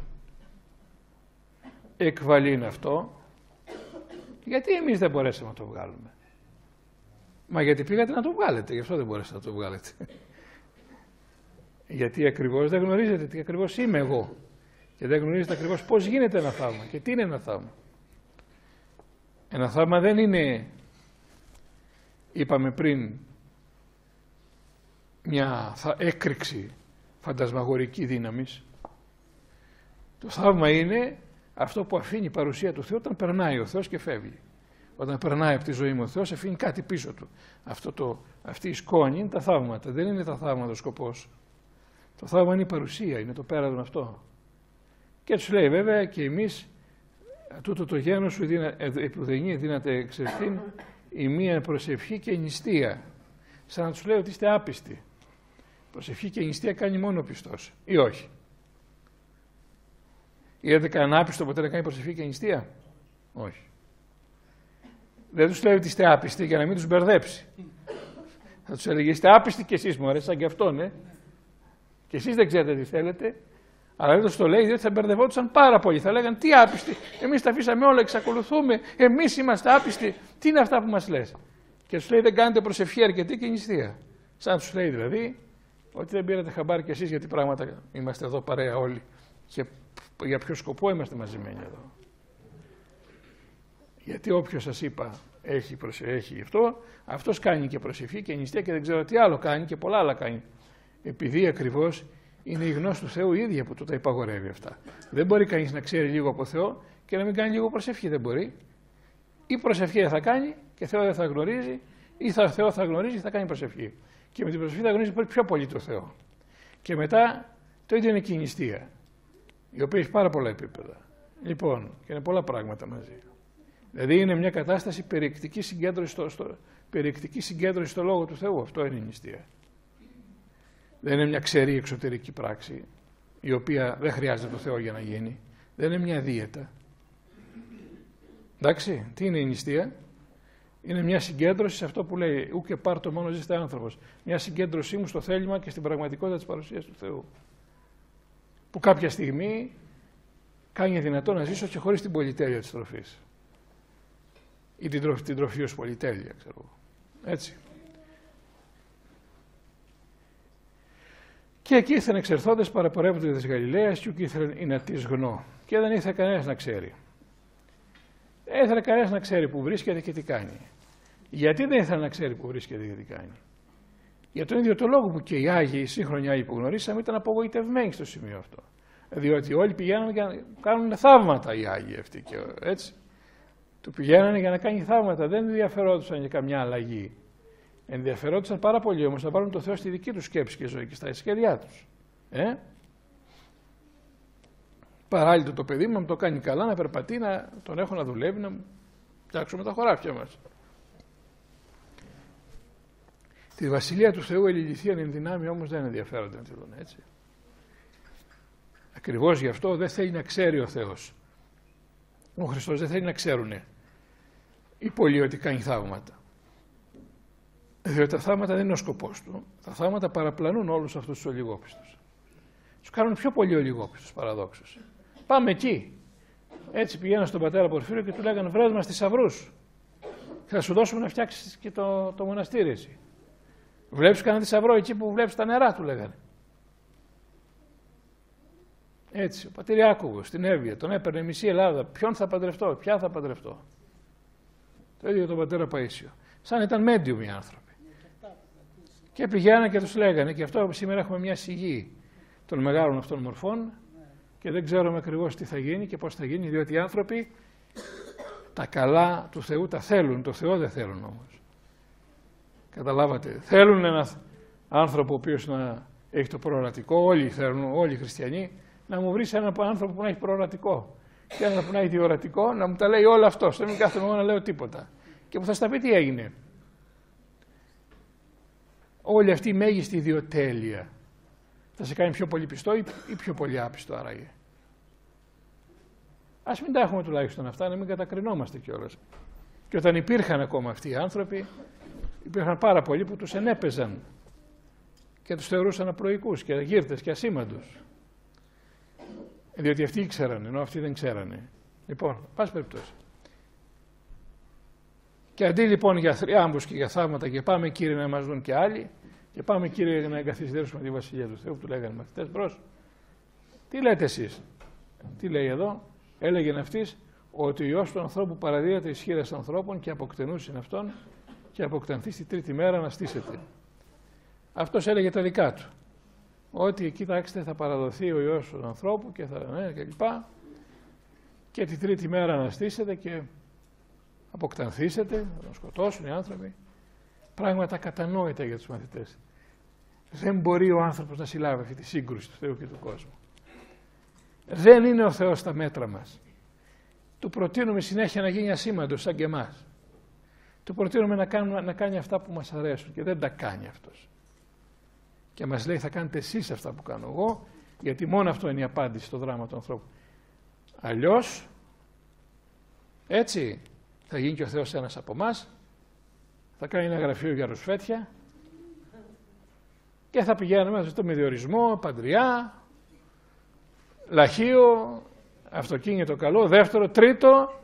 εκβαλήν αυτό, γιατί εμείς δεν μπορέσαμε να το βγάλουμε». Μα γιατί πήγατε να το βγάλετε, γι' αυτό δεν μπορέσατε να το βγάλετε. Γιατί ακριβώς δεν γνωρίζετε τι ακριβώς είμαι εγώ. Και δεν γνωρίζετε ακριβώς πώς γίνεται ένα θαύμα και τι είναι ένα θαύμα. Ένα θαύμα δεν είναι, είπαμε πριν, μια έκρηξη φαντασμαγορική δύναμης. Το θαύμα είναι αυτό που αφήνει η παρουσία του Θεού όταν περνάει ο Θεός και φεύγει. Όταν περνάει από τη ζωή μου ο Θεός, αφήνει κάτι πίσω του. Αυτή η σκόνη είναι τα θαύματα, δεν είναι τα θαύματα ο σκοπός. Το θαύμα είναι η παρουσία, είναι το πέρασμα αυτό. Και τους λέει βέβαια και εμείς, τούτο το γένος σου επουδενή δύναται εξευθύν η μία προσευχή και νηστεία. Σαν να τους λέει ότι είστε άπιστοι. Προσευχή και νηστεία κάνει μόνο ο πιστός ή όχι. Είδατε κανένα άπιστο ποτέ να κάνει προσευχή και νηστεία? Όχι. Δεν τους λέει ότι είστε άπιστοι για να μην τους μπερδέψει. Θα τους έλεγε είστε άπιστοι κι εσείς μωρέ, σαν και αυτόν, Και εσείς δεν ξέρετε τι θέλετε. Αλλά δεν τους το λέει, διότι θα μπερδευόντουσαν πάρα πολύ. Θα λέγανε τι άπιστοι, εμείς τα αφήσαμε όλα, εξακολουθούμε, εμείς είμαστε άπιστοι. Τι είναι αυτά που μας λες? Και τους λέει δεν κάνετε προσευχή αρκετή και νηστεία. Σαν να τους λέει δηλαδή ότι δεν πήρατε χαμπάρι κι εσείς γιατί πράγματα είμαστε εδώ παρέα όλοι. Και για ποιο σκοπό είμαστε μαζεμένοι εδώ? Γιατί όποιος σας είπα έχει αυτό, αυτός κάνει και προσευχή και νηστεία και δεν ξέρω τι άλλο κάνει και πολλά άλλα κάνει. Επειδή ακριβώς είναι η γνώση του Θεού ίδια που του τα υπαγορεύει αυτά. Δεν μπορεί κανείς να ξέρει λίγο από Θεό και να μην κάνει λίγο προσευχή, δεν μπορεί. Ή προσευχή δεν θα κάνει και Θεό δεν θα γνωρίζει, ή Θεό θα γνωρίζει και θα κάνει προσευχή. Και με την προσευχή θα γνωρίζει πιο πολύ το Θεό. Και μετά το ίδιο είναι και η νηστεία, η οποία έχει πάρα πολλά επίπεδα. Λοιπόν, και είναι πολλά πράγματα μαζί. Δηλαδή είναι μια κατάσταση περιεκτική συγκέντρωση στο Λόγο του Θεού. Αυτό είναι η νηστεία. Δεν είναι μια ξερή εξωτερική πράξη, η οποία δεν χρειάζεται το Θεό για να γίνει. Δεν είναι μια δίαιτα. Εντάξει, τι είναι η νηστεία? Είναι μια συγκέντρωση σε αυτό που λέει «Ου και πάρτο μόνο ζήστε άνθρωπος». Μια συγκέντρωσή μου στο θέλημα και στην πραγματικότητα της παρουσίας του Θεού. Που κάποια στιγμή κάνει δυνατό να ζήσω και χωρίς την πολυτέλεια της τροφής. Ή την τροφή ως πολυτέλεια, ξέρω εγώ. Έτσι. Και εκεί ήρθαν εξερθόντες παραπορεύονται της Γαλιλαίας και ήθελαν οι να τις γνώ. Και δεν ήθελε κανένας να ξέρει. Δεν ήθελε κανένας να ξέρει που βρίσκεται και τι κάνει. Γιατί δεν ήθελε να ξέρει που βρίσκεται και τι κάνει? Για τον ίδιο το λόγο που και οι Άγιοι, οι σύγχρονοι Άγιοι που γνωρίσαμε, ήταν απογοητευμένοι στο σημείο αυτό. Διότι όλοι πηγαίνανε για να κάνουν θαύματα οι Άγιοι αυτοί. Και έτσι. Του πηγαίνανε για να κάνει θαύματα. Δεν ενδιαφερόντουσαν για καμιά αλλαγή. Ενδιαφερόντουσαν πάρα πολύ όμως να πάρουν το Θεό στη δική τους σκέψη και ζωή και στα σχέδιά τους. Παράλληλα το παιδί μου να το κάνει καλά, να περπατεί, να τον έχω να δουλεύει, να φτιάξουμε τα χωράφια μας. Τη βασιλεία του Θεού ελιληθείαν εν δυνάμει όμως δεν ενδιαφέρονται να τη δουν έτσι. Ακριβώς γι' αυτό δεν θέλει να ξέρει ο Θεός. Ο Χριστός δεν θέλει να ξέρουνε οι πολλοί ότι κάνει θαύματα. Διότι τα θαύματα δεν είναι ο σκοπός του. Τα θαύματα παραπλανούν όλους αυτούς τους ολιγόπιστους. Τους κάνουν πιο πολύ ολιγόπιστους παραδόξους. Πάμε εκεί. Έτσι πηγαίνω στον πατέρα Πορφύριο και του λέγανε βρες μας θησαυρούς. Θα σου δώσουμε να φτιάξεις και το μοναστήρι εσύ. Βλέπεις κανένα θησαυρό εκεί που βλέπεις τα νερά, του λέγανε. Έτσι, ο πατηριάκουγος στην Εύβοια τον έπαιρνε μισή Ελλάδα. Ποιον θα παντρευτώ, ποια θα παντρευτώ? Το ίδιο τον πατέρα Παΐσιο. Σαν ήταν μέντιουμ οι άνθρωποι. Και πηγαίνανε και τους λέγανε, και αυτό σήμερα έχουμε μια σιγή των μεγάλων αυτών μορφών και δεν ξέρουμε ακριβώς τι θα γίνει και πώς θα γίνει, διότι οι άνθρωποι τα καλά του Θεού τα θέλουν, το Θεό δεν θέλουν όμως. Καταλάβατε, θέλουν έναν άνθρωπο ο οποίος να έχει το προορατικό, όλοι θέλουν, όλοι οι χριστιανοί, να μου βρεις έναν άνθρωπο που να έχει προορατικό και έναν που να έχει διορατικό, να μου τα λέει όλο αυτός, δεν μην κάθομαι εγώ να λέω τίποτα. Και που θα στα πει τι έγινε. Όλη αυτή η μέγιστη ιδιοτέλεια θα σε κάνει πιο πολύ πιστό ή πιο πολύ άπιστο άραγε? Ας μην τα έχουμε τουλάχιστον αυτά, να μην κατακρινόμαστε κιόλας. Και όταν υπήρχαν ακόμα αυτοί οι άνθρωποι, υπήρχαν πάρα πολλοί που τους ενέπαιζαν και τους θεωρούσαν απροϊκούς και γύρτες και ασήμαντους. Διότι αυτοί ήξεραν, ενώ αυτοί δεν ξέρανε. Λοιπόν, πάση περιπτώσει. Και αντί λοιπόν για θριάμβους και για θαύματα και πάμε Κύριε να μας δουν και άλλοι, και πάμε Κύριε να εγκαθιδρύσουμε τη Βασιλεία του Θεού, που του λέγανε μαθητές, μπρος. Τι λέτε εσείς? Τι λέει εδώ? Έλεγε αυτής ότι ο Υιός του ανθρώπου παραδίδεται εις χεῖρας ανθρώπων και αποκτενούσιν αυτόν και αποκτανθεί στη τρίτη μέρα να στήσεται. Αυτός έλεγε τα δικά του. Ότι κοιτάξτε, θα παραδοθεί ο Υιός του ανθρώπου και θα και λοιπά, και τη τρίτη μέρα να στήσετε και αποκτανθήσετε, θα τον σκοτώσουν οι άνθρωποι. Πράγματα κατανόητα για τους μαθητές. Δεν μπορεί ο άνθρωπος να συλλάβει αυτή τη σύγκρουση του Θεού και του κόσμου. Δεν είναι ο Θεός στα μέτρα μας. Του προτείνουμε συνέχεια να γίνει ασήμαντος σαν και εμάς. Του προτείνουμε να κάνει αυτά που μας αρέσουν και δεν τα κάνει αυτός. Και μας λέει θα κάνετε εσείς αυτά που κάνω εγώ, γιατί μόνο αυτό είναι η απάντηση στο δράμα του ανθρώπου. Αλλιώς, έτσι θα γίνει και ο Θεός ένας από εμάς, θα κάνει ένα γραφείο για ρουσφέτια και θα πηγαίνουμε στο μηδιορισμό, παντριά, λαχείο, αυτοκίνητο καλό, δεύτερο, τρίτο,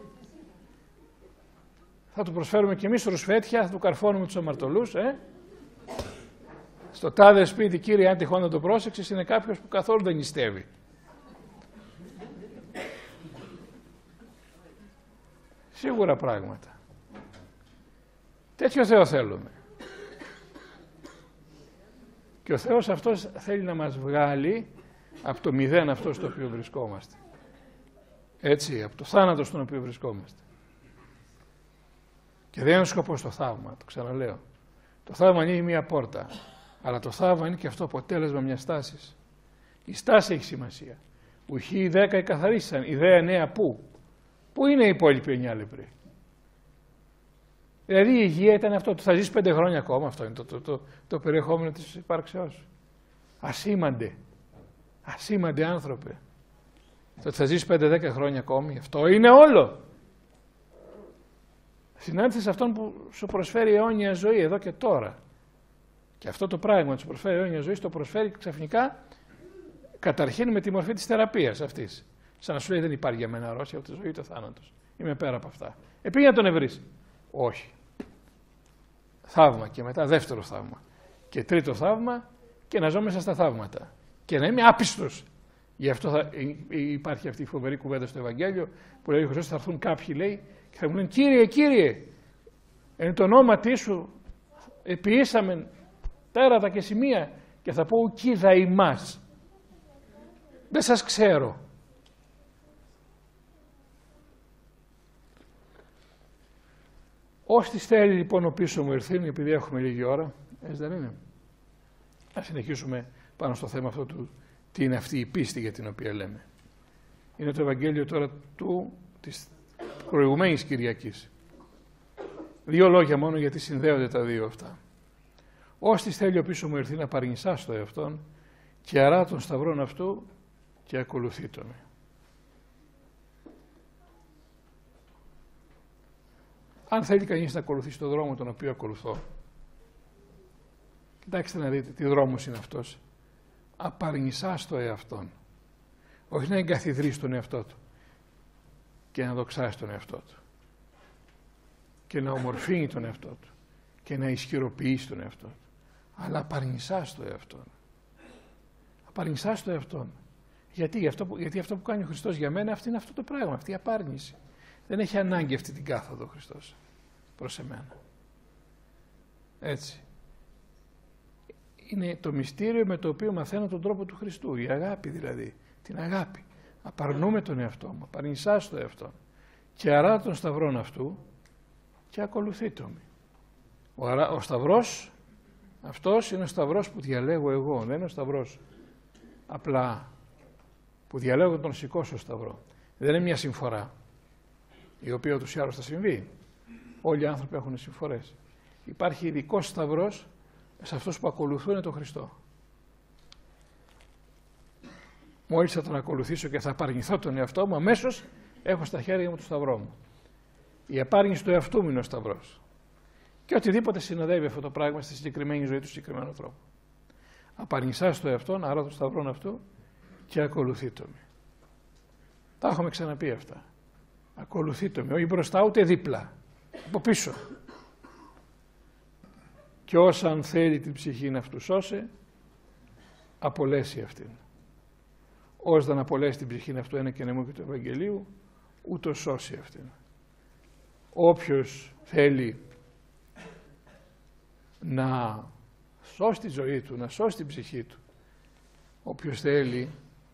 θα του προσφέρουμε και εμείς ρουσφέτια, θα του καρφώνουμε τους αμαρτωλούς, Στο τάδε σπίτι, κύριε, αν τυχόν να το πρόσεξες, είναι κάποιος που καθόλου δεν νηστεύει. Σίγουρα πράγματα. Τέτοιο Θεό θέλουμε. Και ο Θεός αυτός θέλει να μας βγάλει από το μηδέν αυτό στο οποίο βρισκόμαστε. Έτσι, από το θάνατο στον οποίο βρισκόμαστε. Και δεν είναι ο σκοπός το θαύμα, το ξαναλέω. Το θαύμα ανοίγει μία πόρτα, αλλά το θαύμα είναι και αυτό αποτέλεσμα μιας στάσης. Η στάση έχει σημασία. Ουχή οι 10 εκαθαρίστηκαν, οι 9 πού? Πού είναι οι υπόλοιποι 9 λεπροί? Δηλαδή η υγεία ήταν αυτό, θα ζεις 5 χρόνια ακόμα, αυτό είναι το περιεχόμενο της υπάρξεώς σου. Ασήμαντε άνθρωπε. Το ότι θα ζεις 5-10 χρόνια ακόμη, αυτό είναι όλο. Συνάντησες αυτόν που σου προσφέρει αιώνια ζωή εδώ και τώρα. Και αυτό το πράγμα που σου προσφέρει αιώνια ζωή, το προσφέρει ξαφνικά καταρχήν με τη μορφή της θεραπείας αυτής. Σαν να σου λέει δεν υπάρχει για μένα αρρώστια, ούτε ζωή, ούτε θάνατος. Είμαι πέρα από αυτά. Πήγαινε να τον ευρύς. Όχι. Θαύμα και μετά δεύτερο θαύμα. Και τρίτο θαύμα και να ζω μέσα στα θαύματα. Και να είμαι άπιστος. Γι' αυτό υπάρχει αυτή η φοβερή κουβέντα στο Ευαγγέλιο που λέει ο Χριστός θα έρθουν κάποιοι λέει και θα μου λένε Κύριε, Κύριε, εν το ονόματί σου επιήσαμε τέρατα και σημεία και θα πω ουκίδα ημάς. Δεν σας ξέρω. Όστις θέλει λοιπόν ο πίσω μου ηρθήν, επειδή έχουμε λίγη ώρα, έτσι δεν είναι. Ας συνεχίσουμε πάνω στο θέμα αυτό του τι είναι αυτή η πίστη για την οποία λέμε. Είναι το Ευαγγέλιο τώρα της προηγουμένης Κυριακής. 2 λόγια μόνο γιατί συνδέονται τα δύο αυτά. Όστις θέλει ο πίσω μου ηρθήν να παρνησά στο εαυτόν και αρά των σταυρών αυτού και ακολουθείτο με. Αν θέλει κανείς να ακολουθήσει τον δρόμο τον οποίο ακολουθώ, κοιτάξτε να δείτε τι δρόμος είναι αυτός. Απαρνησά στο εαυτόν. Όχι να εγκαθιδρύσει τον εαυτό του και να δοξάσει τον εαυτό του και να ομορφύνει τον εαυτό του και να ισχυροποιήσει τον εαυτό του. Αλλά απαρνησά στο εαυτόν. Απαρνησά στο εαυτόν. Γιατί αυτό που κάνει ο Χριστός για μένα αυτό είναι αυτό το πράγμα, αυτή η απάρνηση. Δεν έχει ανάγκη αυτή την κάθοδο ο Χριστός προς εμένα. Έτσι. Είναι το μυστήριο με το οποίο μαθαίνω τον τρόπο του Χριστού. Η αγάπη δηλαδή. Την αγάπη. Απαρνούμε τον εαυτό μου. Απαρνησά στο εαυτό. Και αρά των σταυρών αυτού και ακολουθείτο με. Ο σταυρός αυτός είναι ο σταυρός που διαλέγω εγώ. Δεν είναι ο σταυρός απλά που διαλέγω τον σηκώσω σταυρό. Δεν είναι μια συμφορά η οποία ούτως ή άλλως θα συμβεί. Όλοι οι άνθρωποι έχουν συμφορές. Υπάρχει ειδικός σταυρός σε αυτούς που ακολουθούν τον Χριστό. Μόλις θα τον ακολουθήσω και θα απαρνηθώ τον εαυτό μου, αμέσως έχω στα χέρια μου το σταυρό μου. Η απάρνηση του εαυτού μου είναι ο σταυρός. Και οτιδήποτε συνοδεύει αυτό το πράγμα στη συγκεκριμένη ζωή του συγκεκριμένου ανθρώπου. Απαρνησά στο εαυτόν, άρα το σταυρόν αυτού και ακολουθείτο με. Τα έχουμε ξαναπεί αυτά. Ακολουθείτο με, όχι μπροστά ούτε δίπλα. Από πίσω. και όσα αν θέλει την ψυχήν αυτού σώσε, απολέσει αυτήν. Ως δεν απολέσει την ψυχήν αυτού ένα και νεμού και του Ευαγγελίου, ούτω σώσει αυτήν. Όποιος θέλει να σώσει τη ζωή του, να σώσει την ψυχή του, όποιος θέλει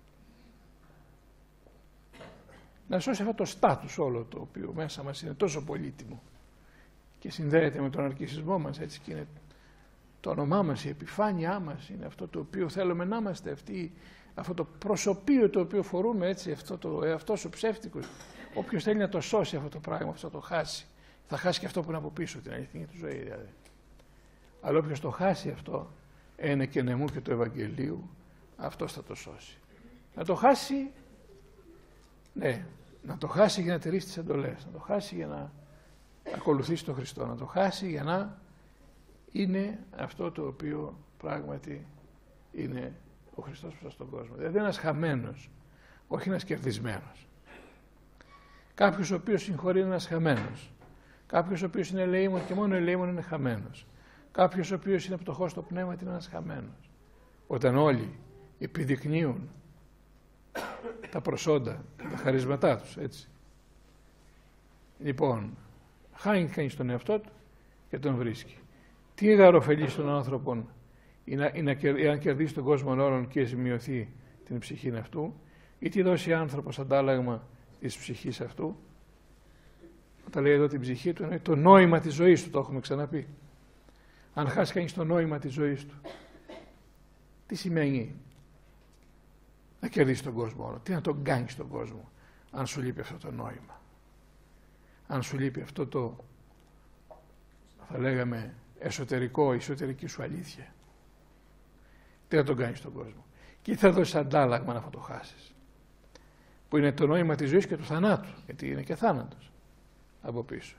να σώσει αυτό το στάτους όλο το οποίο μέσα μας είναι τόσο πολύτιμο και συνδέεται με τον αρκισισμό μας, έτσι, και είναι το όνομά μας, η επιφάνειά μας, είναι αυτό το οποίο θέλουμε να είμαστε, αυτό το προσωπείο το οποίο φορούμε, έτσι, αυτός ο ψεύτικος. Όποιος θέλει να το σώσει αυτό το πράγμα, αυτό το χάσει, θα χάσει και αυτό που είναι από πίσω, την αληθινή του ζωή δηλαδή. Αλλά όποιος το χάσει αυτό, ένα και νεμού και του Ευαγγελίου, αυτός θα το σώσει. Να το χάσει, ναι, να το χάσει για να τηρήσει τις εντολές, να το χάσει για να ακολουθήσει τον Χριστό, να το χάσει για να είναι αυτό το οποίο πράγματι είναι ο Χριστός προς τον κόσμο. Δηλαδή ένας χαμένος, όχι ένας κερδισμένος. Κάποιος ο οποίος συγχωρεί είναι ένας χαμένος. Κάποιος ο οποίος είναι ελεήμων και μόνο ελεήμων είναι χαμένος. Κάποιος ο οποίος είναι πτωχός στο πνεύμα είναι ένας χαμένος. Όταν όλοι επιδεικνύουν τα προσόντα, τα χαρίσματά τους, έτσι. Λοιπόν, χάνει κανείς τον εαυτό του και τον βρίσκει. Τι γαροφελεί των άνθρωπων εάν κερδίσει τον κόσμο όλων και ζημιωθεί την ψυχή αυτού, ή τι δώσει άνθρωπος αντάλλαγμα της ψυχής αυτού. Όταν λέει εδώ την ψυχή του, είναι το νόημα της ζωής του, το έχουμε ξαναπεί. Αν χάσει κανείς το νόημα της ζωής του, τι σημαίνει να κερδίσει τον κόσμο όλο, τι να τον κάνει στον κόσμο, αν σου λείπει αυτό το νόημα, αν σου λείπει αυτό το, θα λέγαμε, εσωτερική σου αλήθεια, τι να τον κάνει στον κόσμο και τι θα δώσει αντάλλαγμα να θα το χάσεις, που είναι το νόημα της ζωής και του θανάτου, γιατί είναι και θάνατος από πίσω.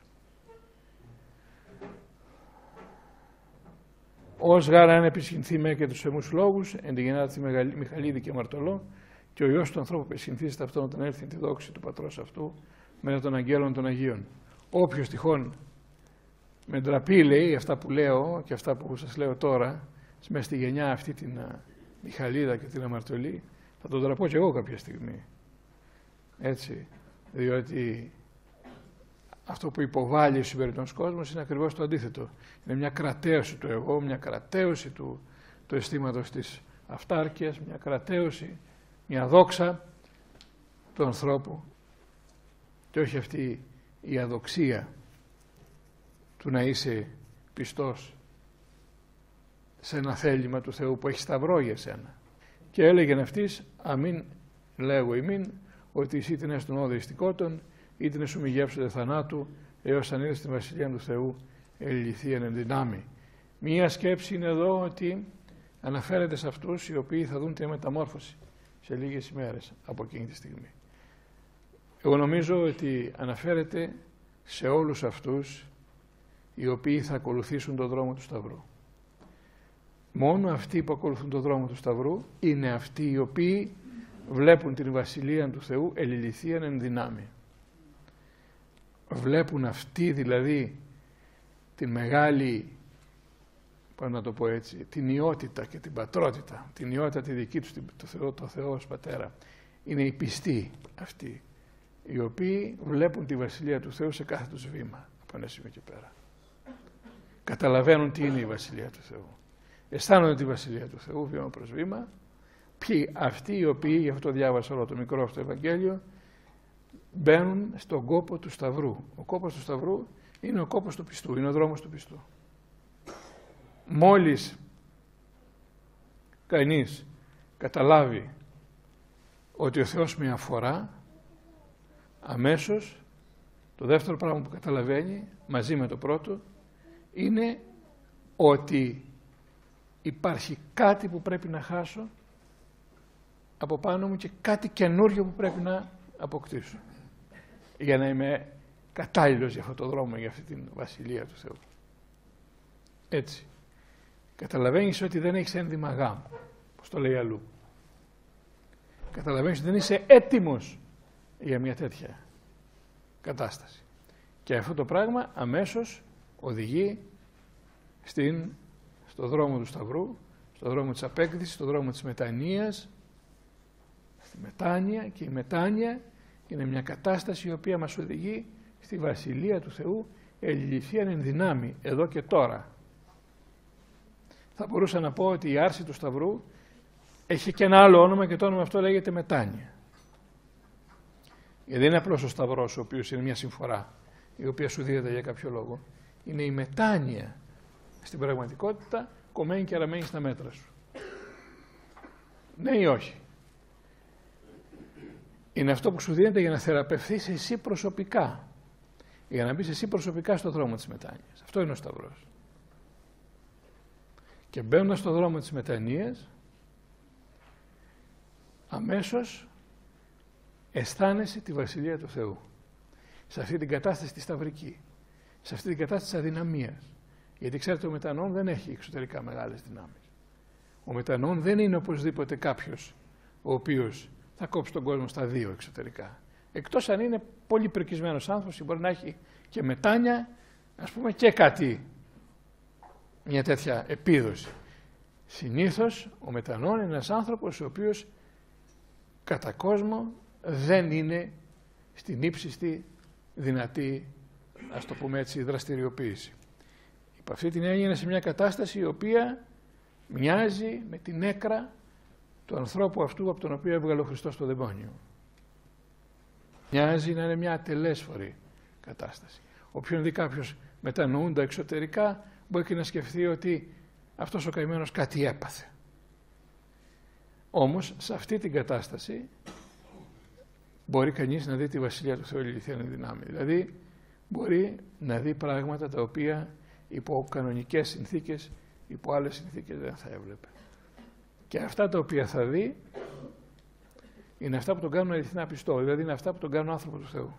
Ως γάρα αν επισχυνθεί με και τους εμούς λόγους, εν τη γεννάτη Μιχαλίδη και Μαρτωλό, και ο Υιός του ανθρώπου επισχυνθίζεται αυτόν όταν έρθει τη δόξη του Πατρός αυτού, μετά των Αγγέλων των Αγίων. Όποιος τυχόν με ντραπή λέει αυτά που λέω και αυτά που σας λέω τώρα, μέσα στη γενιά αυτή την Μιχαλίδα και την Αμαρτωλή, θα τον ντραπώ και εγώ κάποια στιγμή. Έτσι, διότι αυτό που υποβάλλει ο σημερινός κόσμος είναι ακριβώς το αντίθετο. Είναι μια κραταίωση του εγώ, μια κραταίωση του αισθήματος της αυτάρκειας, μια κραταίωση, μια δόξα του ανθρώπου και όχι αυτή η αδοξία του να είσαι πιστός σε ένα θέλημα του Θεού που έχει σταυρό για σένα. Και έλεγεν αυτής, αμήν λέγω ημίν, ότι εσύ την έστων όδε ιστικότων, ή την εσουμιγεύσονται θανάτου, έως αν ήρθε στην Βασιλεία του Θεού ελιληθείαν εν δυνάμει. Μία σκέψη είναι εδώ ότι αναφέρεται σε αυτούς οι οποίοι θα δουν τη μεταμόρφωση σε λίγες ημέρες από εκείνη τη στιγμή. Εγώ νομίζω ότι αναφέρεται σε όλους αυτούς οι οποίοι θα ακολουθήσουν τον δρόμο του Σταυρού. Μόνο αυτοί που ακολουθούν τον δρόμο του Σταυρού είναι αυτοί οι οποίοι βλέπουν την Βασιλεία του Θεού ελιληθείαν εν δυνάμει. Βλέπουν αυτοί δηλαδή την μεγάλη, πώς να το πω έτσι, την ιότητα και την πατρότητα, την ιότητα τη δική τους, το Θεό ως Πατέρα. Είναι οι πιστοί αυτοί, οι οποίοι βλέπουν τη Βασιλεία του Θεού σε κάθε τους βήμα, από ένα σημείο και πέρα. Καταλαβαίνουν τι είναι η Βασιλεία του Θεού. Αισθάνονται τη Βασιλεία του Θεού βήμα προς βήμα. Ποιοι? Αυτοί οι οποίοι, γι' αυτό διάβασα όλο το μικρό αυτό Ευαγγέλιο, μπαίνουν στον κόπο του Σταυρού. Ο κόπος του Σταυρού είναι ο κόπος του πιστού, είναι ο δρόμος του πιστού. Μόλις κανείς καταλάβει ότι ο Θεός με αφορά, αμέσως το δεύτερο πράγμα που καταλαβαίνει μαζί με το πρώτο είναι ότι υπάρχει κάτι που πρέπει να χάσω από πάνω μου και κάτι καινούριο που πρέπει να αποκτήσω για να είμαι κατάλληλος για αυτό το δρόμο, για αυτή την Βασιλεία του Θεού. Έτσι. Καταλαβαίνεις ότι δεν έχεις ένδυμα γάμου, όπως το λέει αλλού. Καταλαβαίνεις ότι δεν είσαι έτοιμος για μια τέτοια κατάσταση. Και αυτό το πράγμα αμέσως οδηγεί στην στο δρόμο του Σταυρού, στο δρόμο της απέκτησης, στο δρόμο της μετανοίας, στη μετάνοια, και η μετάνοια είναι μια κατάσταση η οποία μας οδηγεί στη Βασιλεία του Θεού, εληλυθίαν εν δυνάμει, εδώ και τώρα. Θα μπορούσα να πω ότι η άρση του Σταυρού έχει και ένα άλλο όνομα και το όνομα αυτό λέγεται μετάνοια. Δεν είναι απλώς ο Σταυρός, ο οποίος είναι μια συμφορά, η οποία σου δίδεται για κάποιο λόγο. Είναι η μετάνοια στην πραγματικότητα, κομμένη και αραμένη στα μέτρα σου. Ναι ή όχι? Είναι αυτό που σου δίνεται για να θεραπευθείς εσύ προσωπικά, για να μπεις εσύ προσωπικά στο δρόμο της μετάνοιας. Αυτό είναι ο Σταυρός. Και μπαίνοντας στο δρόμο της μετανοίας, αμέσως αισθάνεσαι τη Βασιλεία του Θεού. Σε αυτή την κατάσταση τη σταυρική, σε αυτή την κατάσταση της αδυναμίας. Γιατί ξέρετε, ο μετανοών δεν έχει εξωτερικά μεγάλες δυνάμεις. Ο μετανοών δεν είναι οπωσδήποτε κάποιος ο οποίος θα κόψει τον κόσμο στα δύο εξωτερικά. Εκτός αν είναι πολύ πρικισμένος άνθρωπος, μπορεί να έχει και μετάνοια, ας πούμε, και κάτι, μια τέτοια επίδοση. Συνήθως ο μετανοών είναι ένας άνθρωπος ο οποίος κατά κόσμο δεν είναι στην ύψιστη δυνατή, ας το πούμε έτσι, δραστηριοποίηση. Υπ' αυτή την έννοια είναι σε μια κατάσταση η οποία μοιάζει με την έκρα του ανθρώπου αυτού από τον οποίο έβγαλε ο Χριστός το δαιμόνιο. Μοιάζει να είναι μια ατελέσφορη κατάσταση. Όποιον δει κάποιος μετανοούντα εξωτερικά, μπορεί και να σκεφτεί ότι αυτός ο καημένος κάτι έπαθε. Όμως σε αυτή την κατάσταση μπορεί κανείς να δει τη Βασιλεία του Θεού εληλυθίαν εν δυνάμει. Δηλαδή μπορεί να δει πράγματα τα οποία υπό κανονικές συνθήκες, υπό άλλες συνθήκες δεν θα έβλεπε. Και αυτά τα οποία θα δει είναι αυτά που τον κάνουν αληθινά πιστό, δηλαδή είναι αυτά που τον κάνουν άνθρωπο του Θεού.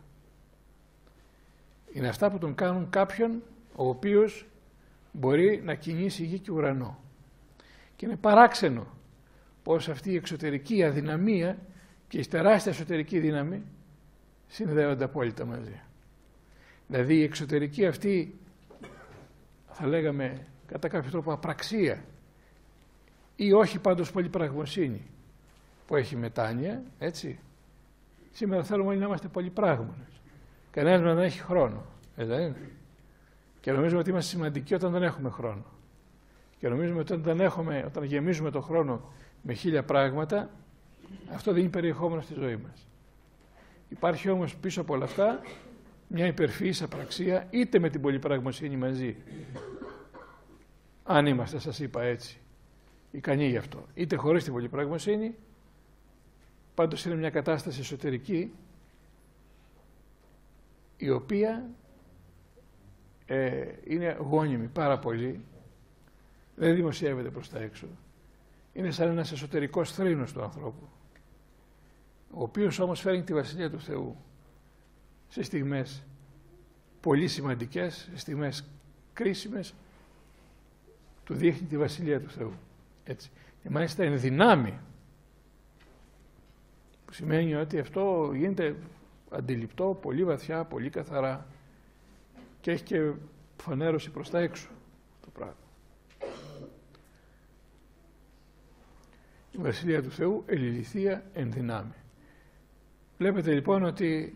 Είναι αυτά που τον κάνουν κάποιον ο οποίος μπορεί να κινήσει γη και ουρανό. Και είναι παράξενο πως αυτή η εξωτερική αδυναμία και η τεράστια εσωτερική δύναμη συνδέονται απόλυτα μαζί. Δηλαδή η εξωτερική αυτή, θα λέγαμε κατά κάποιο τρόπο απραξία ή όχι πάντως πολυπραγμοσύνη που έχει μετάνοια, έτσι. Σήμερα θέλουμε όλοι να είμαστε πολυπράγμονες. Κανένας μας δεν έχει χρόνο, δεν είναι? Και νομίζουμε ότι είμαστε σημαντικοί όταν δεν έχουμε χρόνο. Και νομίζουμε ότι όταν γεμίζουμε το χρόνο με 1000 πράγματα, αυτό δίνει περιεχόμενο στη ζωή μας. Υπάρχει όμως πίσω από όλα αυτά μια υπερφυής απραξία, είτε με την πολυπραγμοσύνη μαζί, αν είμαστε, σας είπα έτσι, ικανοί γι' αυτό, είτε χωρίς την πολυπραγμοσύνη. Πάντως είναι μια κατάσταση εσωτερική η οποία είναι γόνιμη πάρα πολύ, δεν δημοσιεύεται προς τα έξω. Είναι σαν ένας εσωτερικός θρήνος του ανθρώπου, ο οποίος όμως φέρνει τη Βασιλεία του Θεού σε στιγμές πολύ σημαντικές, σε στιγμές κρίσιμες, του δείχνει τη Βασιλεία του Θεού. Έτσι. Και μάλιστα εν δυνάμει, που σημαίνει ότι αυτό γίνεται αντιληπτό πολύ βαθιά, πολύ καθαρά και έχει και φανέρωση προς τα έξω το πράγμα. Η Βασιλεία του Θεού εληλυθία εν δυνάμει. Βλέπετε λοιπόν ότι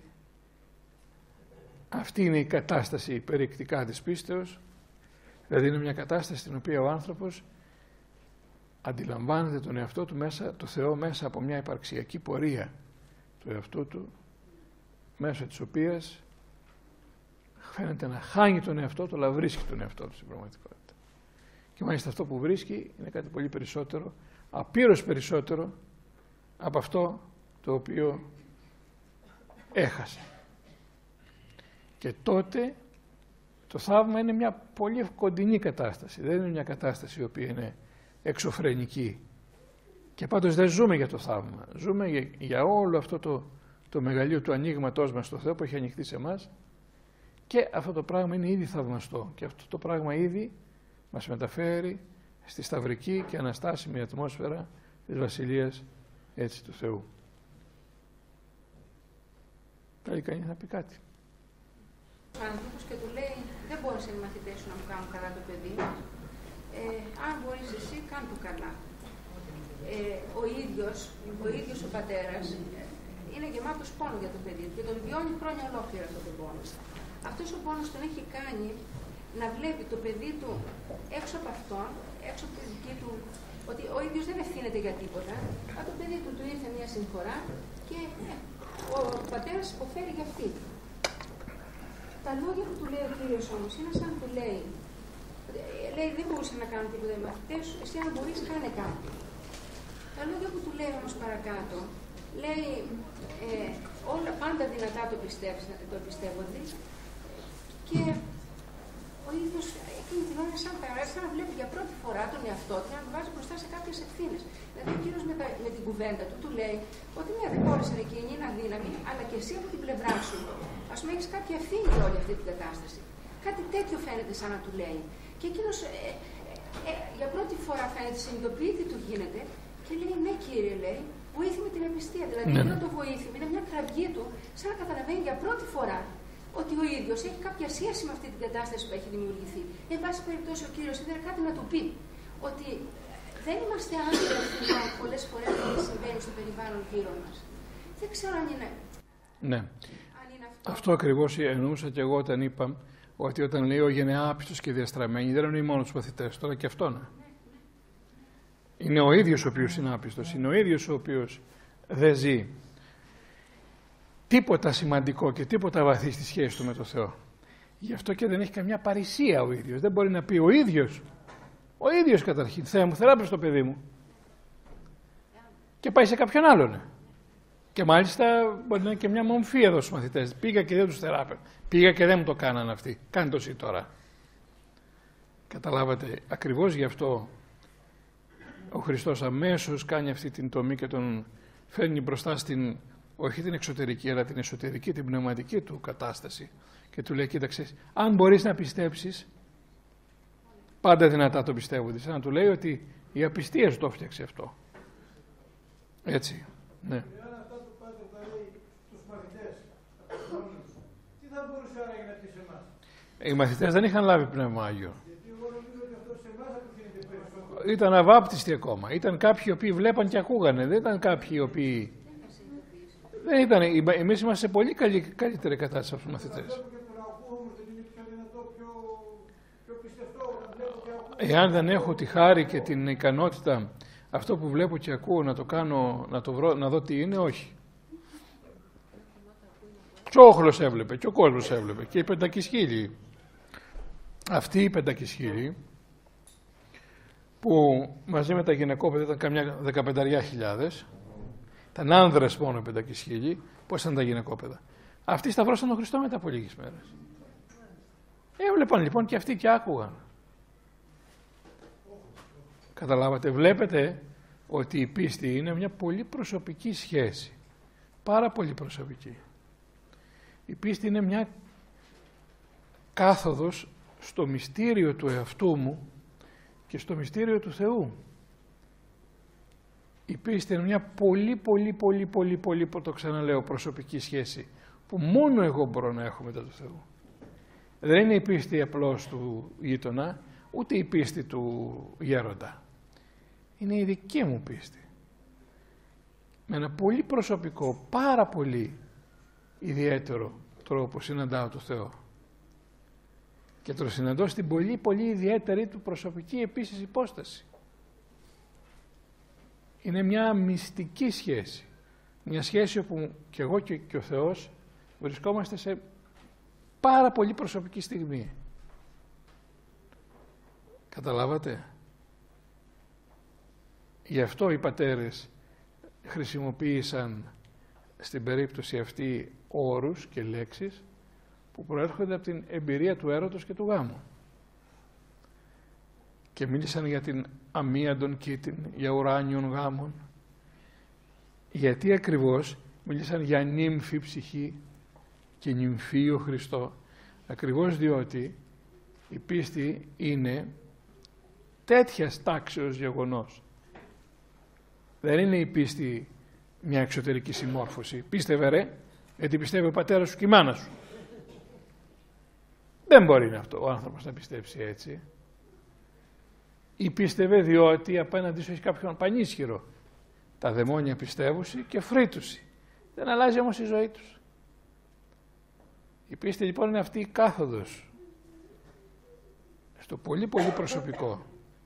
αυτή είναι η κατάσταση περιεκτικά της πίστεως, δηλαδή είναι μια κατάσταση στην οποία ο άνθρωπος αντιλαμβάνεται τον εαυτό του μέσα, το Θεό μέσα από μια υπαρξιακή πορεία του εαυτού του, μέσω της οποίας φαίνεται να χάνει τον εαυτό του, αλλά βρίσκει τον εαυτό του στην πραγματικότητα. Και μάλιστα αυτό που βρίσκει είναι κάτι πολύ περισσότερο, απείρως περισσότερο από αυτό το οποίο έχασε. Και τότε το θαύμα είναι μια πολύ κοντινή κατάσταση, δεν είναι μια κατάσταση η οποία είναι εξωφρενική. Και πάντως δεν ζούμε για το θαύμα, ζούμε για όλο αυτό το μεγαλείο του ανοίγματός μας στο Θεό που έχει ανοιχτεί σε εμάς, και αυτό το πράγμα είναι ήδη θαυμαστό και αυτό το πράγμα ήδη μας μεταφέρει στη σταυρική και αναστάσιμη ατμόσφαιρα της Βασιλείας έτσι του Θεού. Θέλει κανείς να πει κάτι? Ο άνθρωπος και του λέει, δεν μπόρεσαν οι μαθητές σου να μου κάνουν καλά το παιδί. αν μπορείς εσύ, κάν' το καλά. Ο ίδιος ο πατέρας είναι γεμάτος πόνο για το παιδί του και τον βιώνει χρόνια ολόκληρα αυτόν τον πόνο. Αυτός ο πόνος τον έχει κάνει να βλέπει το παιδί του έξω από αυτόν, έξω από τη δική του, ότι ο ίδιος δεν ευθύνεται για τίποτα, αλλά το παιδί του ήρθε μια συμφορά και ο πατέρας υποφέρει για αυτή. Τα λόγια που του λέει ο Κύριος όμως είναι σαν που λέει δεν μπορούσε να κάνει τίποτα οι μαθητές σου, εσύ αν μπορείς κάνε κάτι. Τα λόγια που του λέει όμως παρακάτω, λέει όλα πάντα δυνατά το πιστεύονται και ο ίδιος εκείνη την ώρα σαν να βλέπει για πρώτη φορά τον εαυτό του να τον βάζει μπροστά σε κάποιες ευθύνες. Δηλαδή ο Κύριος με την κουβέντα του λέει ότι ναι, δεν μπόρεσαν εκείνη, είναι αδύναμη, αλλά και εσύ από την πλευρά σου, ας πούμε, έχεις κάποια ευθύνη για όλη αυτή την κατάσταση. Κάτι τέτοιο φαίνεται σαν να του λέει. Και εκείνος για πρώτη φορά φαίνεται συνειδητοποιητή του γίνεται και λέει ναι κύριε, λέει, βοήθη με την επιστία. Δηλαδή εκείνο το βοήθη είναι μια κραυγή του, σαν να καταλαβαίνει για πρώτη φορά ότι ο ίδιος έχει κάποια σχέση με αυτή την κατάσταση που έχει δημιουργηθεί. Εν πάση περιπτώσει ο Κύριος ήθελε κάτι να του πει. Ότι δεν είμαστε άντρες πολλές φορές που συμβαίνει στο περιβάλλον γύρω μας. Δεν ξέρω αν είναι. Ναι. Αν είναι αυτό ακριβώς εννοούσα και εγώ όταν είπα ότι όταν λέει ο γενεάπιστος και διαστραμμένη δεν εννοεί μόνο τους μαθητές, τώρα και αυτόν. Είναι ο ίδιος ο οποίος είναι άπιστος, είναι ο ίδιος ο οποίος δεν ζει τίποτα σημαντικό και τίποτα βαθύ στη σχέση του με τον Θεό. Γι' αυτό και δεν έχει καμιά παρησία ο ίδιος. Δεν μπορεί να πει ο ίδιος καταρχήν, Θεέ μου θεράπευσε το παιδί μου και πάει σε κάποιον άλλον. Και μάλιστα μπορεί να είναι και μια μομφή εδώ στους μαθητές. Πήγα και δεν τους θεράπευε. Πήγα και δεν μου το κάνανε αυτοί. Κάνε το εσύ τώρα. Καταλάβατε, ακριβώς γι' αυτό ο Χριστός αμέσως κάνει αυτή την τομή και τον φέρνει μπροστά στην, όχι την εξωτερική, αλλά την εσωτερική, την πνευματική του κατάσταση. Και του λέει, κοίταξε, αν μπορείς να πιστέψεις, πάντα δυνατά το πιστεύονται. Σαν να του λέει ότι η απιστία σου το έφτιαξε αυτό. Έτσι, ναι. Οι μαθητές δεν είχαν λάβει Πνεύμα Άγιο. Ήταν αβάπτιστοι ακόμα. Ήταν κάποιοι οι οποίοι βλέπαν και ακούγανε. Δεν ήταν κάποιοι οι οποίοι... Δεν ήταν. Εμείς είμαστε σε πολύ καλύτερη κατάσταση από τους μαθητές. Εάν δεν έχω τη χάρη και την ικανότητα αυτό που βλέπω και ακούω να το κάνω, να δω τι είναι, όχι. Και ο όχλος έβλεπε και ο κόσμος έβλεπε και οι πεντακισχύλοι. Αυτοί οι πεντακισχύλοι που μαζί με τα γυναικόπαιδα ήταν καμιά 15.000, ήταν άνδρες μόνο πεντακισχύλοι, πώς ήταν τα γυναικόπαιδα. Αυτοί σταυρώσαν τον Χριστό μετά από λίγες μέρες. Έβλεπαν λοιπόν και αυτοί και άκουγαν. Καταλάβατε, βλέπετε ότι η πίστη είναι μια πολύ προσωπική σχέση. Πάρα πολύ προσωπική. Η πίστη είναι μια κάθοδος στο μυστήριο του εαυτού μου και στο μυστήριο του Θεού. Η πίστη είναι μια πολύ, το ξαναλέω, προσωπική σχέση που μόνο εγώ μπορώ να έχω μετά του Θεού. Δεν είναι η πίστη απλώς του γείτονα, ούτε η πίστη του γέροντα. Είναι η δική μου πίστη. Με ένα πολύ προσωπικό, πάρα πολύ ιδιαίτερο τρόπο συναντάω το Θεό. Και το συναντώ στην πολύ ιδιαίτερη του προσωπική επίσης υπόσταση. Είναι μια μυστική σχέση. Μια σχέση όπου και εγώ και ο Θεός βρισκόμαστε σε πάρα πολύ προσωπική στιγμή. Καταλάβατε. Γι' αυτό οι πατέρες χρησιμοποίησαν στην περίπτωση αυτή όρους και λέξεις που προέρχονται από την εμπειρία του έρωτος και του γάμου. Και μίλησαν για την αμίαντον κήτην, για ουράνιον γάμων. Γιατί ακριβώς μίλησαν για νύμφη ψυχή και νυμφίο Χριστό. Ακριβώς διότι η πίστη είναι τέτοιας τάξεως γεγονός. Δεν είναι η πίστη μια εξωτερική συμμόρφωση. Πίστευε ρε, γιατί πιστεύει ο πατέρας σου και η μάνα σου. Δεν μπορεί να αυτό ο άνθρωπος να πιστέψει έτσι. ή πίστευε διότι απέναντι σου έχει κάποιον πανίσχυρο. Τα δαιμόνια πιστεύουσι και φρύτουσι. Δεν αλλάζει όμως η ζωή τους. Η πίστη λοιπόν είναι αυτή η κάθοδος στο πολύ πολύ προσωπικό.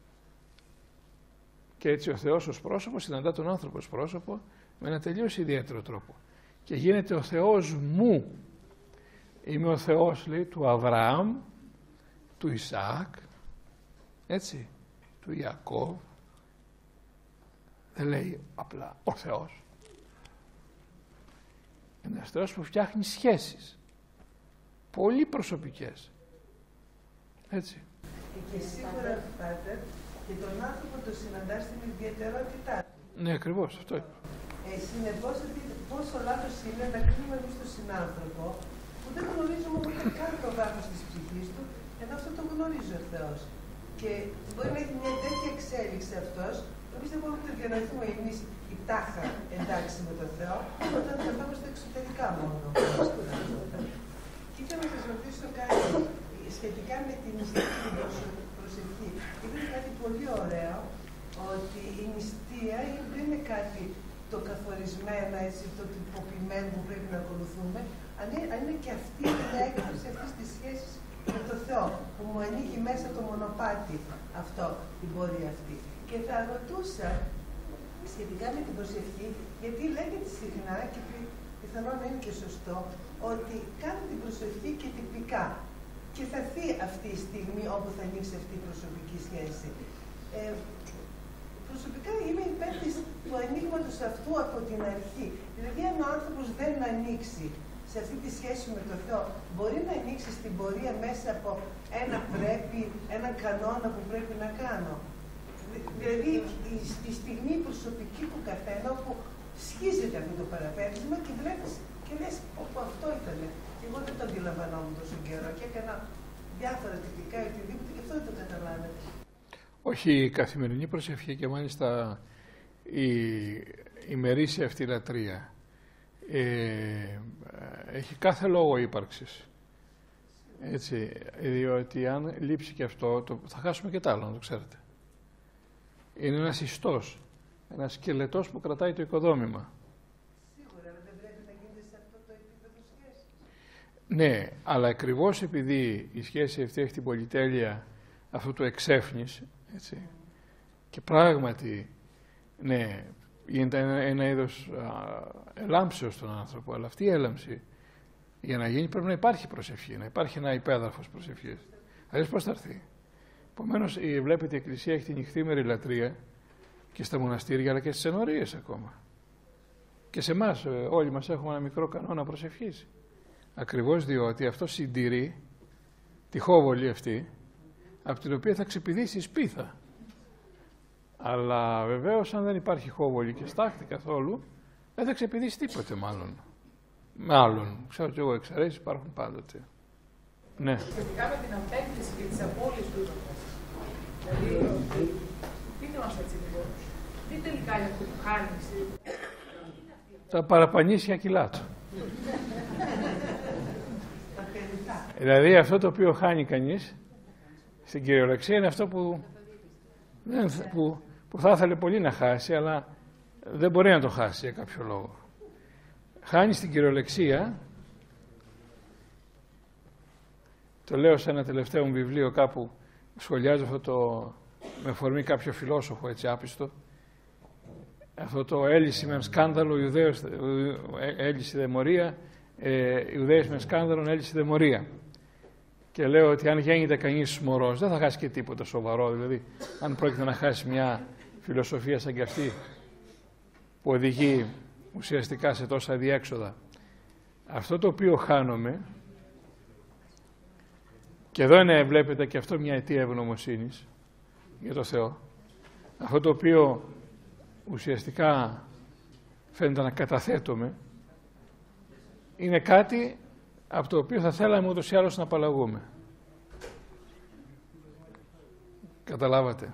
Και έτσι ο Θεός ως πρόσωπο συναντά τον άνθρωπο ως πρόσωπο με ένα τελείως ιδιαίτερο τρόπο. Και γίνεται ο Θεός μου. Είμαι ο Θεός, λέει, του Αβραάμ, του Ισαάκ, έτσι, του Ιακώβ. Δεν λέει απλά ο Θεός. Είναι ένας Θεός που φτιάχνει σχέσεις πολύ προσωπικές. Έτσι. Και σίγουρα, Πάτερ, και τον άνθρωπο το συναντάς στην ιδιαιτερότητά του. Ναι, ακριβώς, αυτό είπα. Συνεπώς, πόσο λάθος είναι να κρίνουμε εμείς τον συνάνθρωπο που δεν γνωρίζουμε ούτε καν το βάθος της ψυχής του, ενώ αυτό το γνωρίζει ο Θεός. Και μπορεί να έχει μια τέτοια εξέλιξη αυτός, εμείς δεν μπορούμε να το διανοηθούμε εμείς η τάχα εντάξει με τον Θεό, όταν καθόμαστε εξωτερικά μόνο. Και ήθελα να σας ρωτήσω κάτι σχετικά με την νηστική προσευχή. Είναι κάτι πολύ ωραίο, ότι η νηστεία δεν είναι κάτι το καθορισμένο, έτσι, το τυποποιημένο που πρέπει να ακολουθούμε, αν είναι και αυτή η έκφραση αυτής της σχέσης με τον Θεό, που μου ανοίγει μέσα το μονοπάτι αυτό, την πορεία αυτή. Και θα ρωτούσα σχετικά με την προσευχή, γιατί λέγεται συχνά και πιθανόν να είναι και σωστό, ότι κάνω την προσευχή και τυπικά. Και θα έρθει αυτή η στιγμή όπου θα ανοίξει αυτή η προσωπική σχέση. Προσωπικά είμαι υπέρ του ανοίγματος αυτού από την αρχή. Δηλαδή, αν ο άνθρωπος δεν ανοίξει σε αυτή τη σχέση με τον Θεό, μπορεί να ανοίξει στην πορεία μέσα από ένα πρέπει, έναν κανόνα που πρέπει να κάνω. Δηλαδή, η στιγμή προσωπική του καθένα, όπου σχίζεται αυτό το παραπέμψιμα και βλέπεις και λες, όπου αυτό ήταν. Και εγώ δεν το αντιλαμβανόμουν τόσο καιρό και έκανα διάφορα τυπικά ή οτιδήποτε και αυτό δεν το καταλάβαινε. Όχι, η καθημερινή προσευχή και μάλιστα η ημερήσια αυτή λατρεία έχει κάθε λόγο ύπαρξης. Έτσι, διότι αν λείψει και αυτό, θα χάσουμε και τα άλλο, να το ξέρετε. Είναι ένας ιστός, ένας σκελετός που κρατάει το οικοδόμημα. Σίγουρα, δεν πρέπει να γίνεται σε αυτό το επίπεδο σχέσης. Ναι, αλλά ακριβώς επειδή η σχέση αυτή έχει την πολυτέλεια αυτού του εξέφνης, έτσι, και πράγματι, ναι, γίνεται ένα είδος ελάμψεως στον άνθρωπο, αλλά αυτή η έλαμψη για να γίνει πρέπει να υπάρχει προσευχή, να υπάρχει ένα υπέδαφος προσευχής. Αλλιώς πώς θα έρθει. Επομένως, βλέπετε, η Εκκλησία έχει την νυχθήμερη λατρεία και στα μοναστήρια, αλλά και στις ενορίες ακόμα. Και σε εμάς, όλοι μας έχουμε ένα μικρό κανόνα προσευχής. Ακριβώς διότι αυτό συντηρεί τη χόβολη αυτή, από την οποία θα ξεπηδήσει η σπίθα. Αλλά βεβαίως, αν δεν υπάρχει χόβολη και στάχτη καθόλου, δεν θα ξεπηδήσει τίποτε μάλλον. Ξέρω και εγώ, εξαιρέσεις υπάρχουν πάντοτε. Ναι. Σχετικά με την απέκτηση και τις απώλειες του ύπαρχος. Δηλαδή, πείτε μας έτσι λίγο. Τι τελικά είναι αυτό που χάνεις. Τα παραπανήσια κιλά του. Δηλαδή αυτό το οποίο χάνει κανείς στην κυριολεξία είναι αυτό που θα ήθελε πολύ να χάσει, αλλά δεν μπορεί να το χάσει για κάποιο λόγο. Χάνει στην κυριολεξία, το λέω σε ένα τελευταίο μου βιβλίο κάπου, σχολιάζω αυτό το, με αφορμή κάποιο φιλόσοφο έτσι άπιστο, αυτό το έλυση με σκάνδαλο, έλυση δαιμορία, Ιουδαίος με σκάνδαλον, έλυση δαιμορία. Και λέω ότι αν γέννηται κανείς μωρός δεν θα χάσει και τίποτα σοβαρό. Δηλαδή, αν πρόκειται να χάσει μια φιλοσοφία σαν και αυτή που οδηγεί ουσιαστικά σε τόσα διέξοδα, αυτό το οποίο χάνομαι, και εδώ είναι, βλέπετε, και αυτό μια αιτία ευγνωμοσύνης για το Θεό, αυτό το οποίο ουσιαστικά φαίνεται να καταθέτουμε, είναι κάτι από το οποίο θα θέλαμε ούτως ή άλλως να απαλλαγούμε. Καταλάβατε.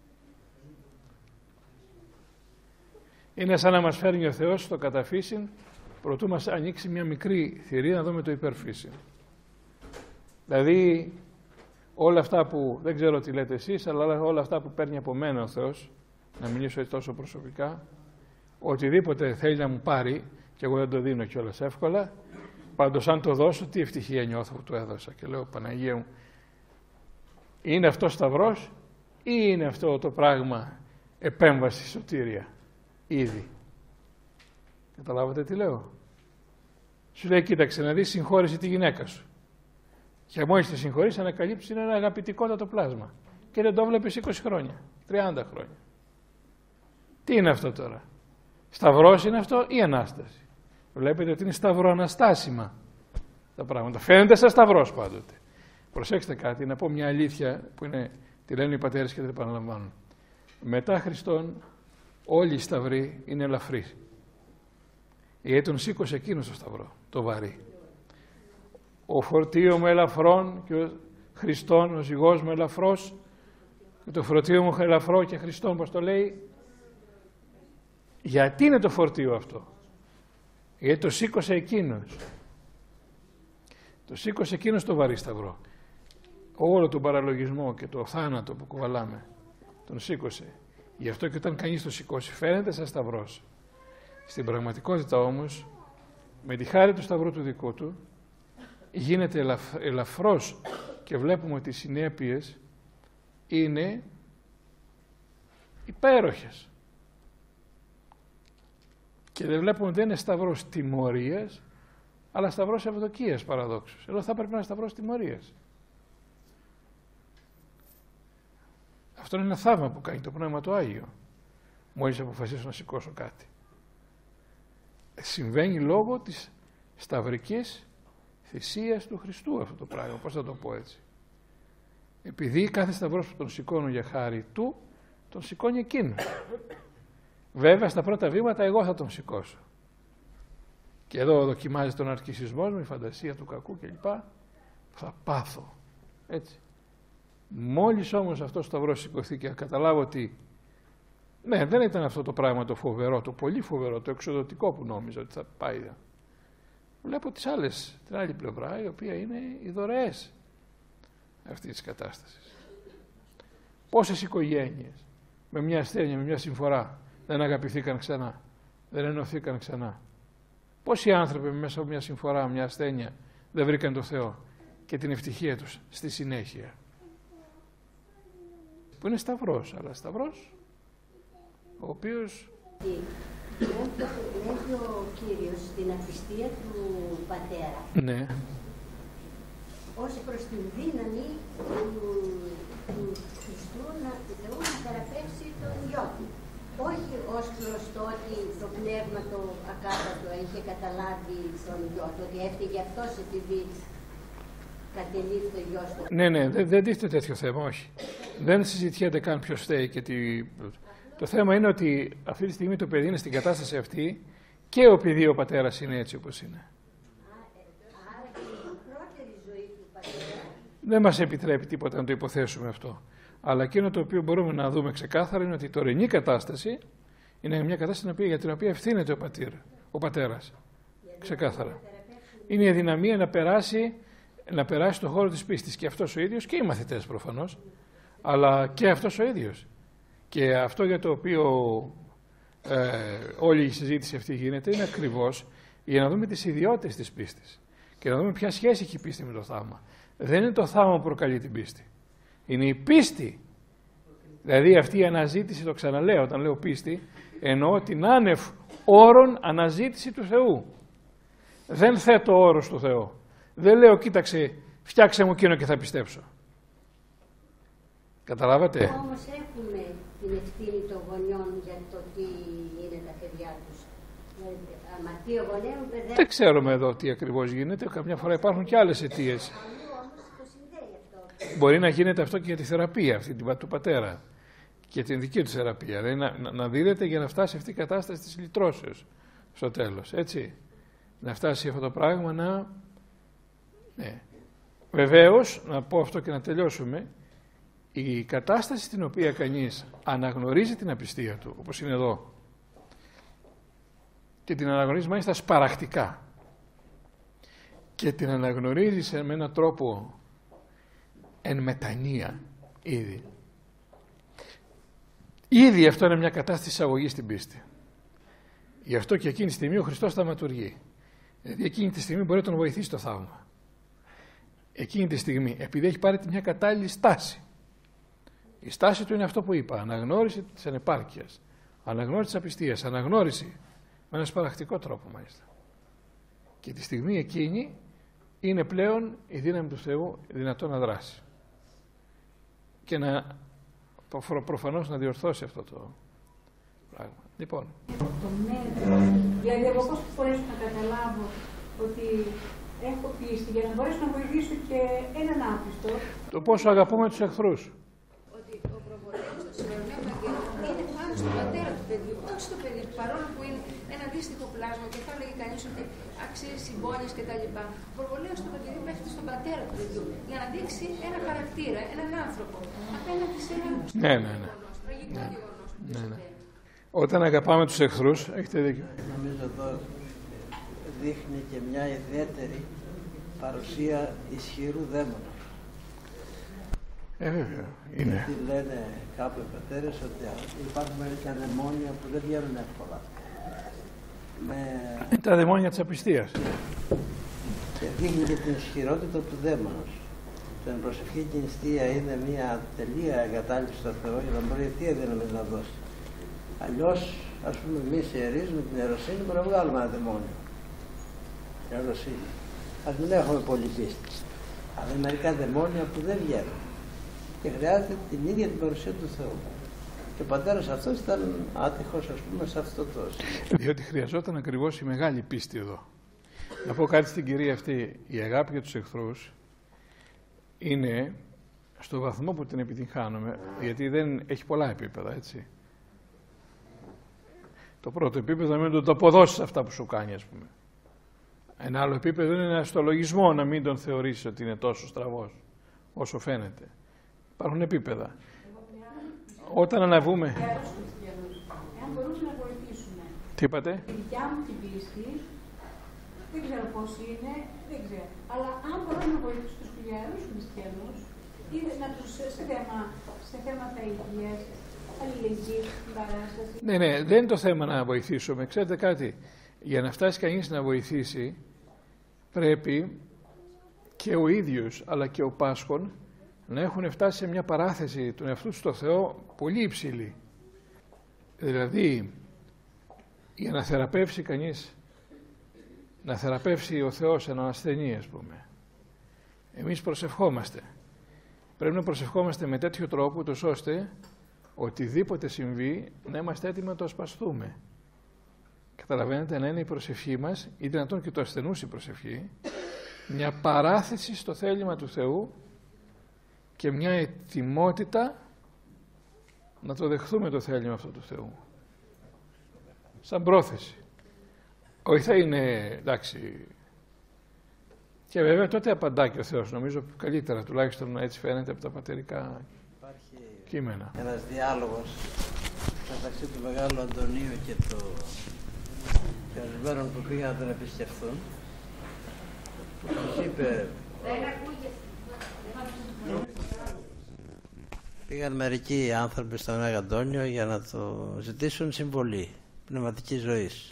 Είναι σαν να μας φέρνει ο Θεός στο καταφύσιν, προτού μας ανοίξει μια μικρή θηρία να δούμε το υπερφύσιν. Δηλαδή, όλα αυτά που, δεν ξέρω τι λέτε εσείς, αλλά όλα αυτά που παίρνει από μένα ο Θεός, να μιλήσω έτσι τόσο προσωπικά, οτιδήποτε θέλει να μου πάρει, και εγώ δεν το δίνω κιόλας εύκολα, πάντως αν το δώσω, τι ευτυχία νιώθω που του έδωσα. Και λέω, Παναγία μου, είναι αυτό σταυρός ή είναι αυτό το πράγμα επέμβαση σωτήρια, ήδη. Καταλάβατε τι λέω? Σου λέει, κοίταξε να δεις, συγχώρησε τη γυναίκα σου. Και μόλις τη συγχωρείς, ανακαλύψεις είναι ένα αγαπητικότατο πλάσμα. Και δεν το βλέπεις 20 χρόνια, 30 χρόνια. Τι είναι αυτό τώρα? Σταυρός είναι αυτό ή Ανάσταση? Βλέπετε ότι είναι σταυροαναστάσιμα τα πράγματα. Φαίνεται σαν σταυρός πάντοτε. Προσέξτε κάτι, να πω μια αλήθεια που είναι, τη λένε οι πατέρες και δεν επαναλαμβάνουν. Μετά Χριστόν όλοι οι σταυροί είναι ελαφροί. Γιατί τον σήκωσε εκείνος το σταυρό, το βαρύ. Ο φορτίο μου ελαφρών και ο Χριστόν, ο ζυγός μου ελαφρός, και το φορτίο μου ελαφρό και Χριστόν, πώς το λέει? Γιατί είναι το φορτίο αυτό? Γιατί το σήκωσε εκείνος. Το σήκωσε εκείνος το βαρύ σταυρό. Όλο τον παραλογισμό και το θάνατο που κουβαλάμε τον σήκωσε. Γι' αυτό και όταν κανείς το σηκώσει φαίνεται σαν σταυρός. Στην πραγματικότητα όμως, με τη χάρη του σταυρού του δικού του, γίνεται ελαφρώς και βλέπουμε ότι οι συνέπειες είναι υπέροχες. Και δεν βλέπουμε ότι δεν είναι σταυρός τιμωρίας, αλλά σταυρός ευδοκίας παραδόξως. Εδώ θα πρέπει να είναι σταυρός τιμωρίας. Αυτό είναι ένα θαύμα που κάνει το Πνεύμα το Άγιο. Μόλις αποφασίσω να σηκώσω κάτι. Συμβαίνει λόγω της σταυρικής θυσίας του Χριστού αυτό το πράγμα. Πώς θα το πω έτσι? Επειδή κάθε σταυρός που τον σηκώνω για χάρη του, τον σηκώνει εκείνος. Βέβαια στα πρώτα βήματα εγώ θα τον σηκώσω. Και εδώ δοκιμάζει τον αρκισισμός μου, η φαντασία του κακού κλπ. Θα πάθω. Έτσι. Μόλις όμως αυτό το σταυρός σηκωθεί και καταλάβω ότι ναι, δεν ήταν αυτό το πράγμα το φοβερό, το πολύ φοβερό, το εξοδοτικό που νόμιζα ότι θα πάει. Βλέπω τις άλλες, την άλλη πλευρά, η οποία είναι οι δωρεές αυτής της κατάστασης. Πόσες οικογένειες με μια ασθένεια, με μια συμφορά δεν αγαπηθήκαν ξανά, δεν ενωθήκαν ξανά. Πόσοι άνθρωποι μέσα από μια συμφορά, μια ασθένεια δεν βρήκαν το Θεό και την ευτυχία τους στη συνέχεια. Που είναι σταυρός, αλλά σταυρός ο οποίος... Λέει ο Κύριος στην απιστία του πατέρα, Ναι. ως προς την δύναμη του Χριστού του Θεού να θεραπεύσει τον γιο του. Όχι ως προς το ότι το πνεύμα το ακάθαρτο είχε καταλάβει τον γιο του, ότι έφυγε αυτός επειδή κατελήφθη το γιος του. Ναι, δεν τίθεται τέτοιο θέμα, όχι. Δεν συζητιέται καν ποιος φταίει και τι... Το θέμα είναι ότι αυτή τη στιγμή το παιδί είναι στην κατάσταση αυτή και επειδή ο πατέρας είναι έτσι όπως είναι. Άρα και η πρώτερη ζωή του πατέρα. Δεν μας επιτρέπει τίποτα να το υποθέσουμε αυτό. Αλλά εκείνο το οποίο μπορούμε να δούμε ξεκάθαρα είναι ότι η τωρινή κατάσταση είναι μια κατάσταση για την οποία ευθύνεται ο πατέρας. Ξεκάθαρα. Είναι η αδυναμία να περάσει στον χώρο της πίστης και αυτός ο ίδιος και οι μαθητές προφανώς, αλλά και αυτός ο ίδιος. Και αυτό για το οποίο όλη η συζήτηση αυτή γίνεται είναι ακριβώς για να δούμε τις ιδιότητες της πίστης και να δούμε ποια σχέση έχει η πίστη με το θαύμα. Δεν είναι το θαύμα που προκαλεί την πίστη. Είναι η πίστη. Δηλαδή αυτή η αναζήτηση, το ξαναλέω όταν λέω πίστη, εννοώ την άνευ όρων αναζήτηση του Θεού. Δεν θέτω όρος του Θεού. Δεν λέω κοίταξε, φτιάξε μου εκείνο και θα πιστέψω. Καταλάβατε. Όμως έχουμε την ευθύνη των γονιών για το τι είναι τα παιδιά τους. Αμαρτία γονέων παιδεύουν. Δεν ξέρουμε εδώ τι ακριβώς γίνεται. Καμιά φορά υπάρχουν και άλλες αιτίες. Αλλού όμως το συνδέει αυτό. Μπορεί να γίνεται αυτό και για τη θεραπεία αυτή του πατέρα και την δική του θεραπεία. Δηλαδή να δίδεται για να φτάσει αυτή η κατάσταση της λυτρώσεως στο τέλος. Έτσι. Να φτάσει αυτό το πράγμα να... Ναι. Βεβαίως, να πω αυτό και να τελειώσουμε, η κατάσταση στην οποία κανείς αναγνωρίζει την απιστία του, όπως είναι εδώ, και την αναγνωρίζει μάλιστα σπαραχτικά και την αναγνωρίζει με έναν τρόπο εν μετανία ήδη. Ήδη αυτό είναι μια κατάσταση εισαγωγής στην πίστη. Γι' αυτό και εκείνη τη στιγμή ο Χριστός θαυματουργεί. Δηλαδή εκείνη τη στιγμή μπορεί να τον βοηθήσει το θαύμα. Εκείνη τη στιγμή, επειδή έχει πάρει μια κατάλληλη στάση. Η στάση του είναι αυτό που είπα, αναγνώριση της ανεπάρκειας, αναγνώριση της απιστίας, αναγνώριση με ένα σπαραχτικό τρόπο μάλιστα. Και τη στιγμή εκείνη είναι πλέον η δύναμη του Θεού δυνατό να δράσει και να προφανώς να διορθώσει αυτό το πράγμα. Λοιπόν. Το μέτρο, δηλαδή εγώ πώς μπορέσω να καταλάβω ότι έχω πίστη για να μπορέσω να βοηθήσω και έναν άπιστο. Το πόσο αγαπούμε τους εχθρούς. Ότι ο προβολέος του σημερινού Ευαγγελίου είναι πάνω στον πατέρα του παιδιού, όχι στο παιδί του, παρόλο που είναι ένα δύστιχο πλάσμα και θα έλεγε κανείς ότι αξίζει συμπόνιες κτλ. Ο προβολέος του Ευαγγελίου πέφτει στον πατέρα του παιδιού για να δείξει ένα χαρακτήρα, έναν άνθρωπο απέναντι σε ένα τραγικό γεγονός που συμβαίνει. Όταν αγαπάμε τους εχθρούς, έχετε δίκιο. Νομίζω εδώ δείχνει και μια ιδιαίτερη παρουσία ισχυρού δαίμονα. Βέβαια, είναι. Γιατί λένε κάποιοι πατέρες ότι υπάρχουν μερικά δαιμόνια που δεν βγαίνουν εύκολα. Τα δαιμόνια της απιστίας. Και δείχνει και την ισχυρότητα του δαίμονος. Το εν προσευχή και νηστεία είναι μια τελεία εγκατάλειψη στο Θεό για να μπορεί τι αδύναμη να δώσει. Αλλιώς, ας πούμε, εμείς οι ιερείς με την ιεροσύνη μπορούμε να βγάλουμε ένα δαιμόνιο. Ιεροσύνη. Ας μην έχουμε πολύ πίστη. Αλλά είναι μερικά δαιμόνια που δεν βγαίνουν. Και χρειάζεται την ίδια την παρουσία του Θεού. Και ο πατέρας αυτός ήταν άτυχος, ας πούμε, σε αυτό το σημείο. Διότι χρειαζόταν ακριβώς η μεγάλη πίστη εδώ. Να πω κάτι στην κυρία αυτή. Η αγάπη για τους εχθρούς είναι στο βαθμό που την επιτυγχάνουμε, γιατί δεν έχει πολλά επίπεδα, έτσι. Το πρώτο επίπεδο είναι να το αποδώσεις αυτά που σου κάνει, ας πούμε. Ένα άλλο επίπεδο είναι στο λογισμό να μην τον θεωρήσεις ότι είναι τόσο στραβός όσο φαίνεται. Υπάρχουν επίπεδα. Όταν αναβούμε... Εάν μπορούμε να βοηθήσουμε. Τι είπατε? Η δικιά μου την πίστη, δεν ξέρω πώς είναι, δεν ξέρω. Αλλά αν μπορούμε να βοηθήσουμε τους χιλιάρους χριστιανούς, ή να τους σε θέματα υγείας, αλληλεγγύης, παράσταση. Ναι, δεν είναι το θέμα να βοηθήσουμε. Ξέρετε κάτι, για να φτάσει κανείς να βοηθήσει, πρέπει και ο ίδιος αλλά και ο πάσχων να έχουν φτάσει σε μια παράθεση του εαυτού στο Θεό πολύ υψηλή. Δηλαδή, για να θεραπεύσει κανείς, να θεραπεύσει ο Θεός έναν ασθενή, ας πούμε, εμείς προσευχόμαστε. Πρέπει να προσευχόμαστε με τέτοιο τρόπο, τόσο ώστε οτιδήποτε συμβεί να είμαστε έτοιμοι να το ασπαστούμε. Καταλαβαίνετε, να είναι η προσευχή μας, ή δυνατόν και το ασθενούς η προσευχή, μια παράθεση στο θέλημα του Θεού και μια ετοιμότητα να το δεχθούμε το θέλημα αυτό του Θεού. Σαν πρόθεση. Όχι θα είναι, εντάξει. Και βέβαια τότε απαντά και ο Θεός, νομίζω καλύτερα, τουλάχιστον έτσι φαίνεται από τα πατερικά κείμενα. Ένας διάλογος μεταξύ του Μεγάλου Αντωνίου και ορισμένων που πήγαν να τον επισκεφθούν, που τους είπε, πήγαν μερικοί άνθρωποι στον Μέγα Αντώνιο για να το ζητήσουν συμβολή πνευματικής ζωής.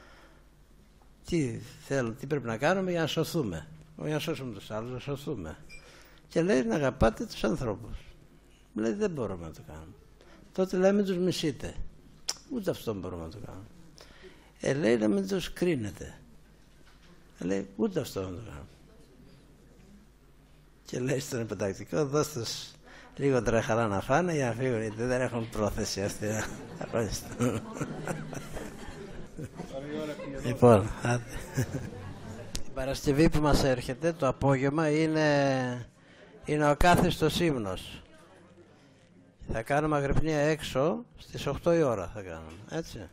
Τι πρέπει να κάνουμε για να σωθούμε, για να σώσουμε τους άλλους, να σωθούμε. Και λέει να αγαπάτε τους ανθρώπους. Λέει δεν μπορούμε να το κάνουμε. Τότε λέει μην τους μισείτε. Ούτε αυτό μπορούμε να το κάνουμε. Λέει να μην τους κρίνετε. Λέει ούτε αυτό να το κάνουμε. Και λέει στον επιτακτικό δώστε τους λίγο τρεχαρά να φάνε για να φύγουν, γιατί δεν έχουν πρόθεση αυτή. Λοιπόν, η Παρασκευή που μας έρχεται το απόγευμα είναι ο κάθιστος ύμνος. Θα κάνουμε αγρυπνία έξω στις 8 η ώρα θα κάνουμε, έτσι.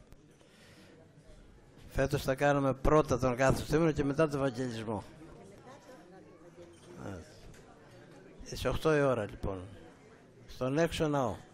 Φέτος θα κάνουμε πρώτα τον κάθιστο ύμνο και μετά τον Ευαγγελισμό. Στις 8 η ώρα λοιπόν, στον έξω ναό.